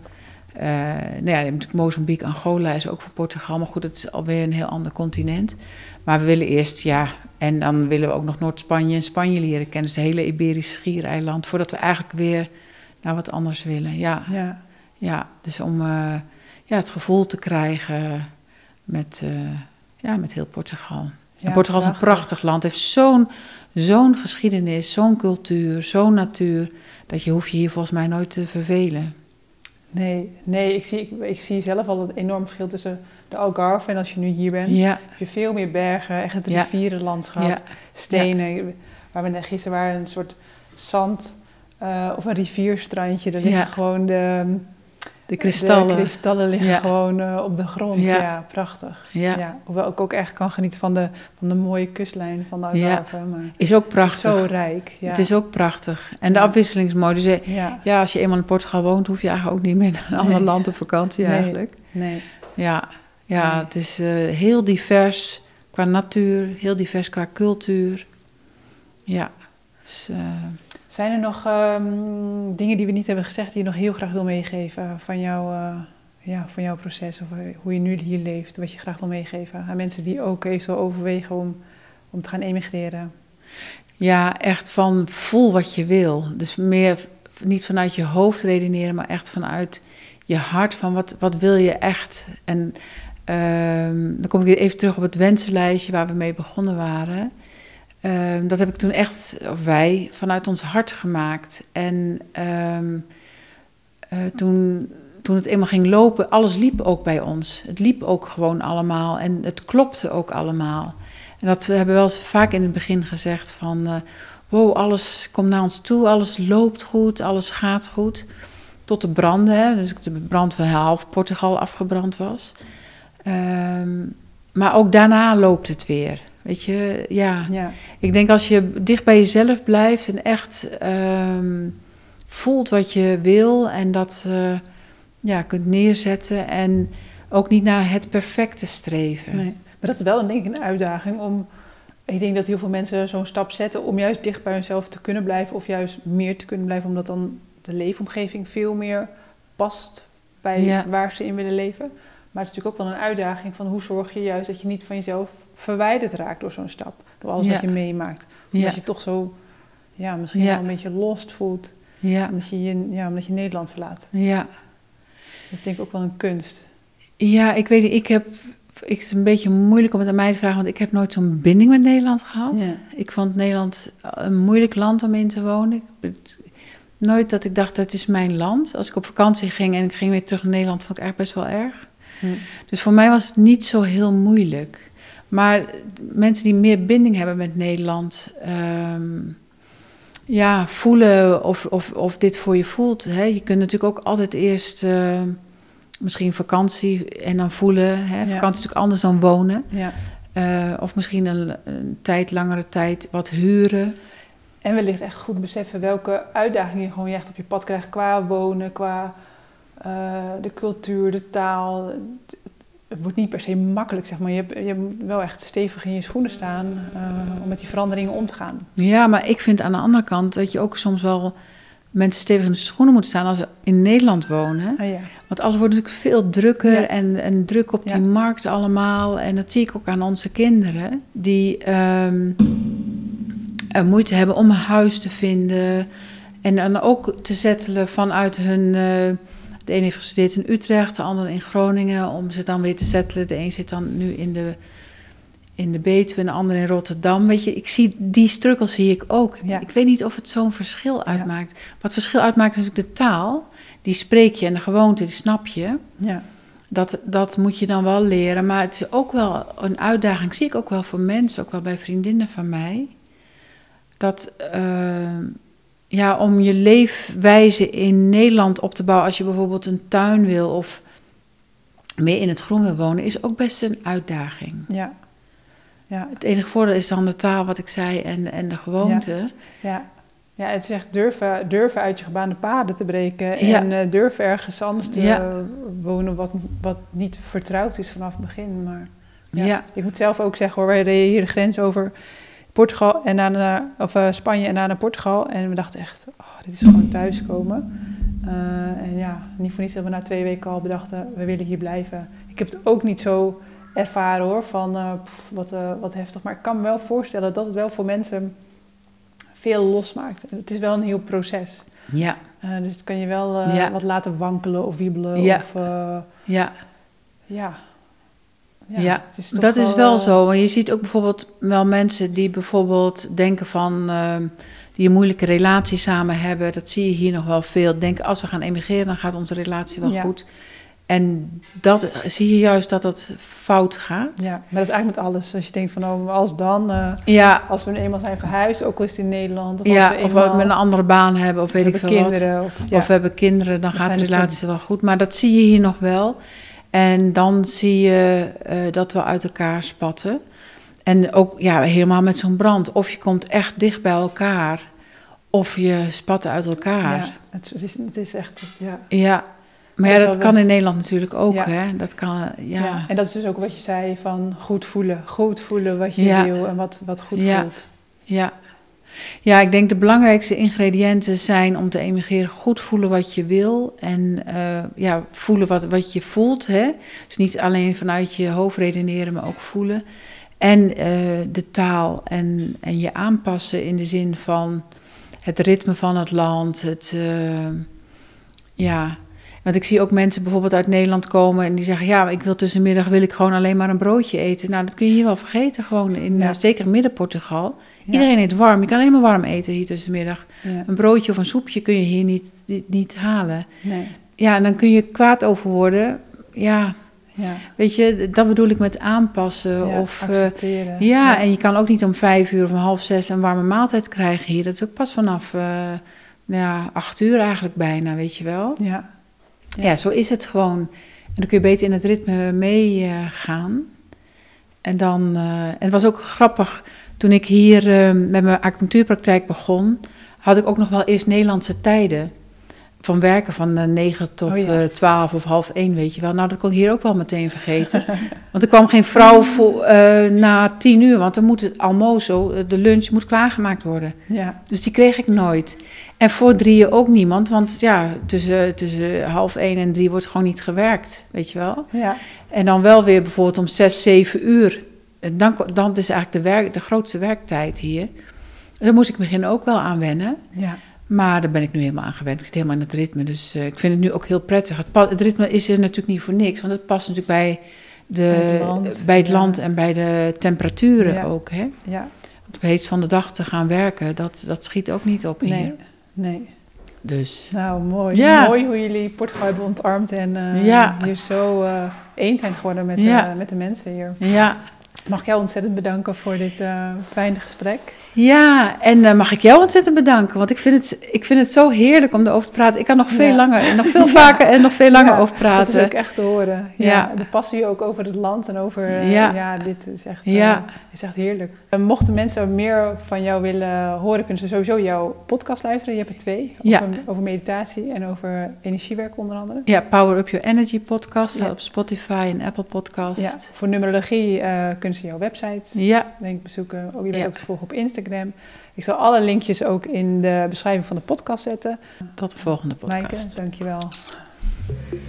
nou ja, natuurlijk Mozambique, Angola is ook van Portugal. Maar goed, het is alweer een heel ander continent. Maar we willen eerst, ja, en dan willen we ook nog Noord-Spanje en Spanje leren kennen. Dus het hele Iberische schiereiland, voordat we eigenlijk weer naar wat anders willen. Ja, ja. ja dus om uh, ja, het gevoel te krijgen met, uh, ja, met heel Portugal. Ja, en Portugal prachtig. is een prachtig land, heeft zo'n, zo'n geschiedenis, zo'n cultuur, zo'n natuur, dat je hoeft je hier volgens mij nooit te vervelen. Nee, nee ik, zie, ik, ik zie zelf al het enorm verschil tussen de Algarve en als je nu hier bent. Ja. Heb je veel meer bergen, echt het ja. rivierenlandschap, ja. stenen. Ja. Waar we net gisteren waren, een soort zand uh, of een rivierstrandje. Daar liggen ja. gewoon de, de kristallen. De kristallen liggen ja. gewoon uh, op de grond. Ja, ja prachtig. Ja. Ja. Hoewel ik ook echt kan genieten van de, van de mooie kustlijn van de Algarve. Ja. Maar is ook prachtig. Het is zo rijk. Ja. Het is ook prachtig. En de ja. afwisseling is mooi. Dus ja. ja, als je eenmaal in Portugal woont, hoef je eigenlijk ook niet meer naar een nee. ander land op vakantie nee. eigenlijk. Nee. Ja, ja nee. Het is uh, heel divers qua natuur, heel divers qua cultuur. Ja. Dus, uh, zijn er nog um, dingen die we niet hebben gezegd die je nog heel graag wil meegeven van, jou, uh, ja, van jouw proces of hoe je nu hier leeft, wat je graag wil meegeven aan mensen die ook eventueel overwegen om, om te gaan emigreren? Ja, echt van voel wat je wil. Dus meer niet vanuit je hoofd redeneren, maar echt vanuit je hart van wat, wat wil je echt. En um, dan kom ik even terug op het wensenlijstje waar we mee begonnen waren. Um, dat heb ik toen echt, of wij, vanuit ons hart gemaakt. En um, uh, toen, toen het eenmaal ging lopen, alles liep ook bij ons. Het liep ook gewoon allemaal en het klopte ook allemaal. En dat hebben we wel eens vaak in het begin gezegd van, uh, wow, alles komt naar ons toe, alles loopt goed, alles gaat goed. Tot de branden, hè, dus de brand van half Portugal afgebrand was. Um, maar ook daarna loopt het weer. Weet je, ja. ja. Ik denk als je dicht bij jezelf blijft en echt um, voelt wat je wil en dat uh, ja, kunt neerzetten en ook niet naar het perfecte streven. Nee. Maar dat is wel denk ik een uitdaging om, ik denk dat heel veel mensen zo'n stap zetten om juist dicht bij hunzelf te kunnen blijven of juist meer te kunnen blijven, omdat dan de leefomgeving veel meer past bij ja. waar ze in willen leven. Maar het is natuurlijk ook wel een uitdaging van hoe zorg je juist dat je niet van jezelf verwijderd raakt door zo'n stap. Door alles ja. wat je meemaakt. Omdat ja. je toch zo, ja, misschien ja. wel een beetje lost voelt. Ja. Omdat je, je, ja, omdat je Nederland verlaat. Ja. Dat is denk ik ook wel een kunst. Ja, ik weet niet, ik heb, het is een beetje moeilijk om het aan mij te vragen, want ik heb nooit zo'n binding met Nederland gehad. Ja. Ik vond Nederland een moeilijk land om in te wonen. Ik, nooit dat ik dacht, dat is mijn land. Als ik op vakantie ging en ik ging weer terug naar Nederland, vond ik eigenlijk best wel erg. Hm. Dus voor mij was het niet zo heel moeilijk. Maar mensen die meer binding hebben met Nederland, um, ja, voelen of, of, of dit voor je voelt. Hè? Je kunt natuurlijk ook altijd eerst uh, misschien vakantie en dan voelen. Hè? Ja. Vakantie is natuurlijk anders dan wonen. Ja. Uh, of misschien een, een tijd, langere tijd wat huren. En wellicht echt goed beseffen welke uitdagingen je gewoon echt op je pad krijgt qua wonen, qua uh, de cultuur, de taal. Het wordt niet per se makkelijk, zeg maar. Je hebt, je hebt wel echt stevig in je schoenen staan uh, om met die veranderingen om te gaan. Ja, maar ik vind aan de andere kant dat je ook soms wel mensen stevig in de schoenen moet staan als ze in Nederland wonen. Oh ja. Want alles wordt natuurlijk veel drukker Ja. en, en druk op die Ja. markt allemaal. En dat zie ik ook aan onze kinderen die um, uh, moeite hebben om een huis te vinden. En dan ook te settelen vanuit hun... Uh, de ene heeft gestudeerd in Utrecht, de andere in Groningen, om ze dan weer te settelen. De een zit dan nu in de, in de Betuwe en de andere in Rotterdam. Weet je, ik zie, die struggles zie ik ook. Ja. Ik weet niet of het zo'n verschil uitmaakt. Ja. Wat verschil uitmaakt is natuurlijk de taal. Die spreek je en de gewoonte, die snap je. Ja. Dat, dat moet je dan wel leren. Maar het is ook wel een uitdaging, zie ik ook wel voor mensen, ook wel bij vriendinnen van mij. Dat... Uh, Ja, om je leefwijze in Nederland op te bouwen als je bijvoorbeeld een tuin wil of meer in het groen wil wonen, is ook best een uitdaging. Ja. Ja. Het enige voordeel is dan de taal, wat ik zei, en, en de gewoonte. Ja. Ja. Ja, het is echt durven, durven uit je gebaande paden te breken Ja. en uh, durven ergens anders te Ja. uh, wonen wat, wat niet vertrouwd is vanaf het begin. Maar ja. Ja. Ik moet zelf ook zeggen hoor, wij reden hier de grens over Portugal en daarna, of uh, Spanje en daarna Portugal. En we dachten echt, oh, dit is gewoon thuiskomen. Uh, en ja, niet voor niets hebben we na twee weken al bedachten, we willen hier blijven. Ik heb het ook niet zo ervaren hoor, van uh, pff, wat, uh, wat heftig. Maar ik kan me wel voorstellen dat het wel voor mensen veel losmaakt. Het is wel een heel proces. Ja. Uh, dus het kan je wel uh, ja. wat laten wankelen of wiebelen. Ja. Of, uh, Ja. Ja. Ja, ja is dat wel, is wel uh, zo. Want je ziet ook bijvoorbeeld wel mensen die bijvoorbeeld denken van... Uh, die een moeilijke relatie samen hebben. Dat zie je hier nog wel veel. Denken, als we gaan emigreren, dan gaat onze relatie wel ja. goed. En dat zie je juist dat dat fout gaat. Ja, maar dat is eigenlijk met alles. Als je denkt van, oh, als dan... Uh, ja. Als we nu eenmaal zijn verhuisd, ook al is het in Nederland. Of ja, als we of we met een andere baan hebben, of weet ik veel kinderen, wat. Of, ja. of we hebben kinderen, dan, dan gaat de relatie kinderen. wel goed. Maar dat zie je hier nog wel. En dan zie je uh, dat we uit elkaar spatten. En ook ja, helemaal met zo'n brand. Of je komt echt dicht bij elkaar, of je spat uit elkaar. Ja, het is, het is echt... Ja, ja. Maar ja, dat kan in Nederland natuurlijk ook, ja. hè. Dat kan, ja. ja. En dat is dus ook wat je zei, van goed voelen. Goed voelen wat je ja. wil en wat, wat goed ja. voelt. Ja. Ja, ik denk de belangrijkste ingrediënten zijn om te emigreren goed voelen wat je wil. En uh, ja, voelen wat, wat je voelt, hè. Dus niet alleen vanuit je hoofd redeneren, maar ook voelen. En uh, de taal en, en je aanpassen in de zin van het ritme van het land. Het, uh, ja... Want ik zie ook mensen bijvoorbeeld uit Nederland komen en die zeggen... ja, ik wil tussenmiddag wil ik gewoon alleen maar een broodje eten. Nou, dat kun je hier wel vergeten, gewoon in ja. uh, zeker in Midden-Portugal. Ja. Iedereen eet warm, je kan alleen maar warm eten hier tussenmiddag. Ja. Een broodje of een soepje kun je hier niet, niet, niet halen. Nee. Ja, en dan kun je kwaad over worden. Ja, ja. weet je, dat bedoel ik met aanpassen. Ja, of accepteren. Uh, ja, ja, en je kan ook niet om vijf uur of om half zes een warme maaltijd krijgen hier. Dat is ook pas vanaf uh, nou ja, acht uur eigenlijk bijna, weet je wel. Ja. Ja. ja, zo is het gewoon. En dan kun je beter in het ritme meegaan. Uh, en dan, uh, en het was ook grappig, toen ik hier uh, met mijn acupunctuurpraktijk begon, had ik ook nog wel eerst Nederlandse tijden. Van werken van uh, negen tot oh ja. uh, twaalf of half één, weet je wel. Nou, dat kon ik hier ook wel meteen vergeten. Want er kwam geen vrouw voor, uh, na tien uur, want dan moet het almozo, de lunch moet klaargemaakt worden. Ja. Dus die kreeg ik nooit. En voor drieën ook niemand, want ja, tussen, tussen half één en drie wordt gewoon niet gewerkt, weet je wel. Ja. En dan wel weer bijvoorbeeld om zes, zeven uur. Dan, dan is eigenlijk de, werk, de grootste werktijd hier. Daar moest ik begin ook wel aan wennen. Ja. Maar daar ben ik nu helemaal aan gewend. Ik zit helemaal in het ritme. Dus uh, ik vind het nu ook heel prettig. Het, pa- het ritme is er natuurlijk niet voor niks. Want het past natuurlijk bij, de, bij het land, bij het ja. land en bij de temperaturen ja. ook. Hè? Ja. Want op het heetst van de dag te gaan werken, dat, dat schiet ook niet op hier. Nee, nee. Dus. Nou, mooi. Ja. Mooi hoe jullie Portugal hebben ontarmd en uh, ja. hier zo uh, één zijn geworden met, ja. uh, met de mensen hier. Ja. Mag ik jou ontzettend bedanken voor dit uh, fijne gesprek. Ja, en uh, mag ik jou ontzettend bedanken, want ik vind, het, ik vind het zo heerlijk om erover te praten. Ik kan nog veel ja. langer en nog veel vaker en nog veel langer ja, over praten. Dat is ook echt te horen. Ja, ja. De passie ook over het land en over, uh, ja. ja, dit is echt, uh, ja. is echt heerlijk. Uh, mochten mensen meer van jou willen horen, kunnen ze sowieso jouw podcast luisteren. Je hebt er twee, over, ja. over meditatie en over energiewerk onder andere. Ja, Power Up Your Energy podcast ja. op Spotify en Apple Podcast. Ja. Voor numerologie uh, kunnen ze jouw website ja. denk ik bezoeken. Ook, je bent ja. ook te volgen op Instagram. Ik zal alle linkjes ook in de beschrijving van de podcast zetten. Tot de volgende podcast. Maaike, dankjewel.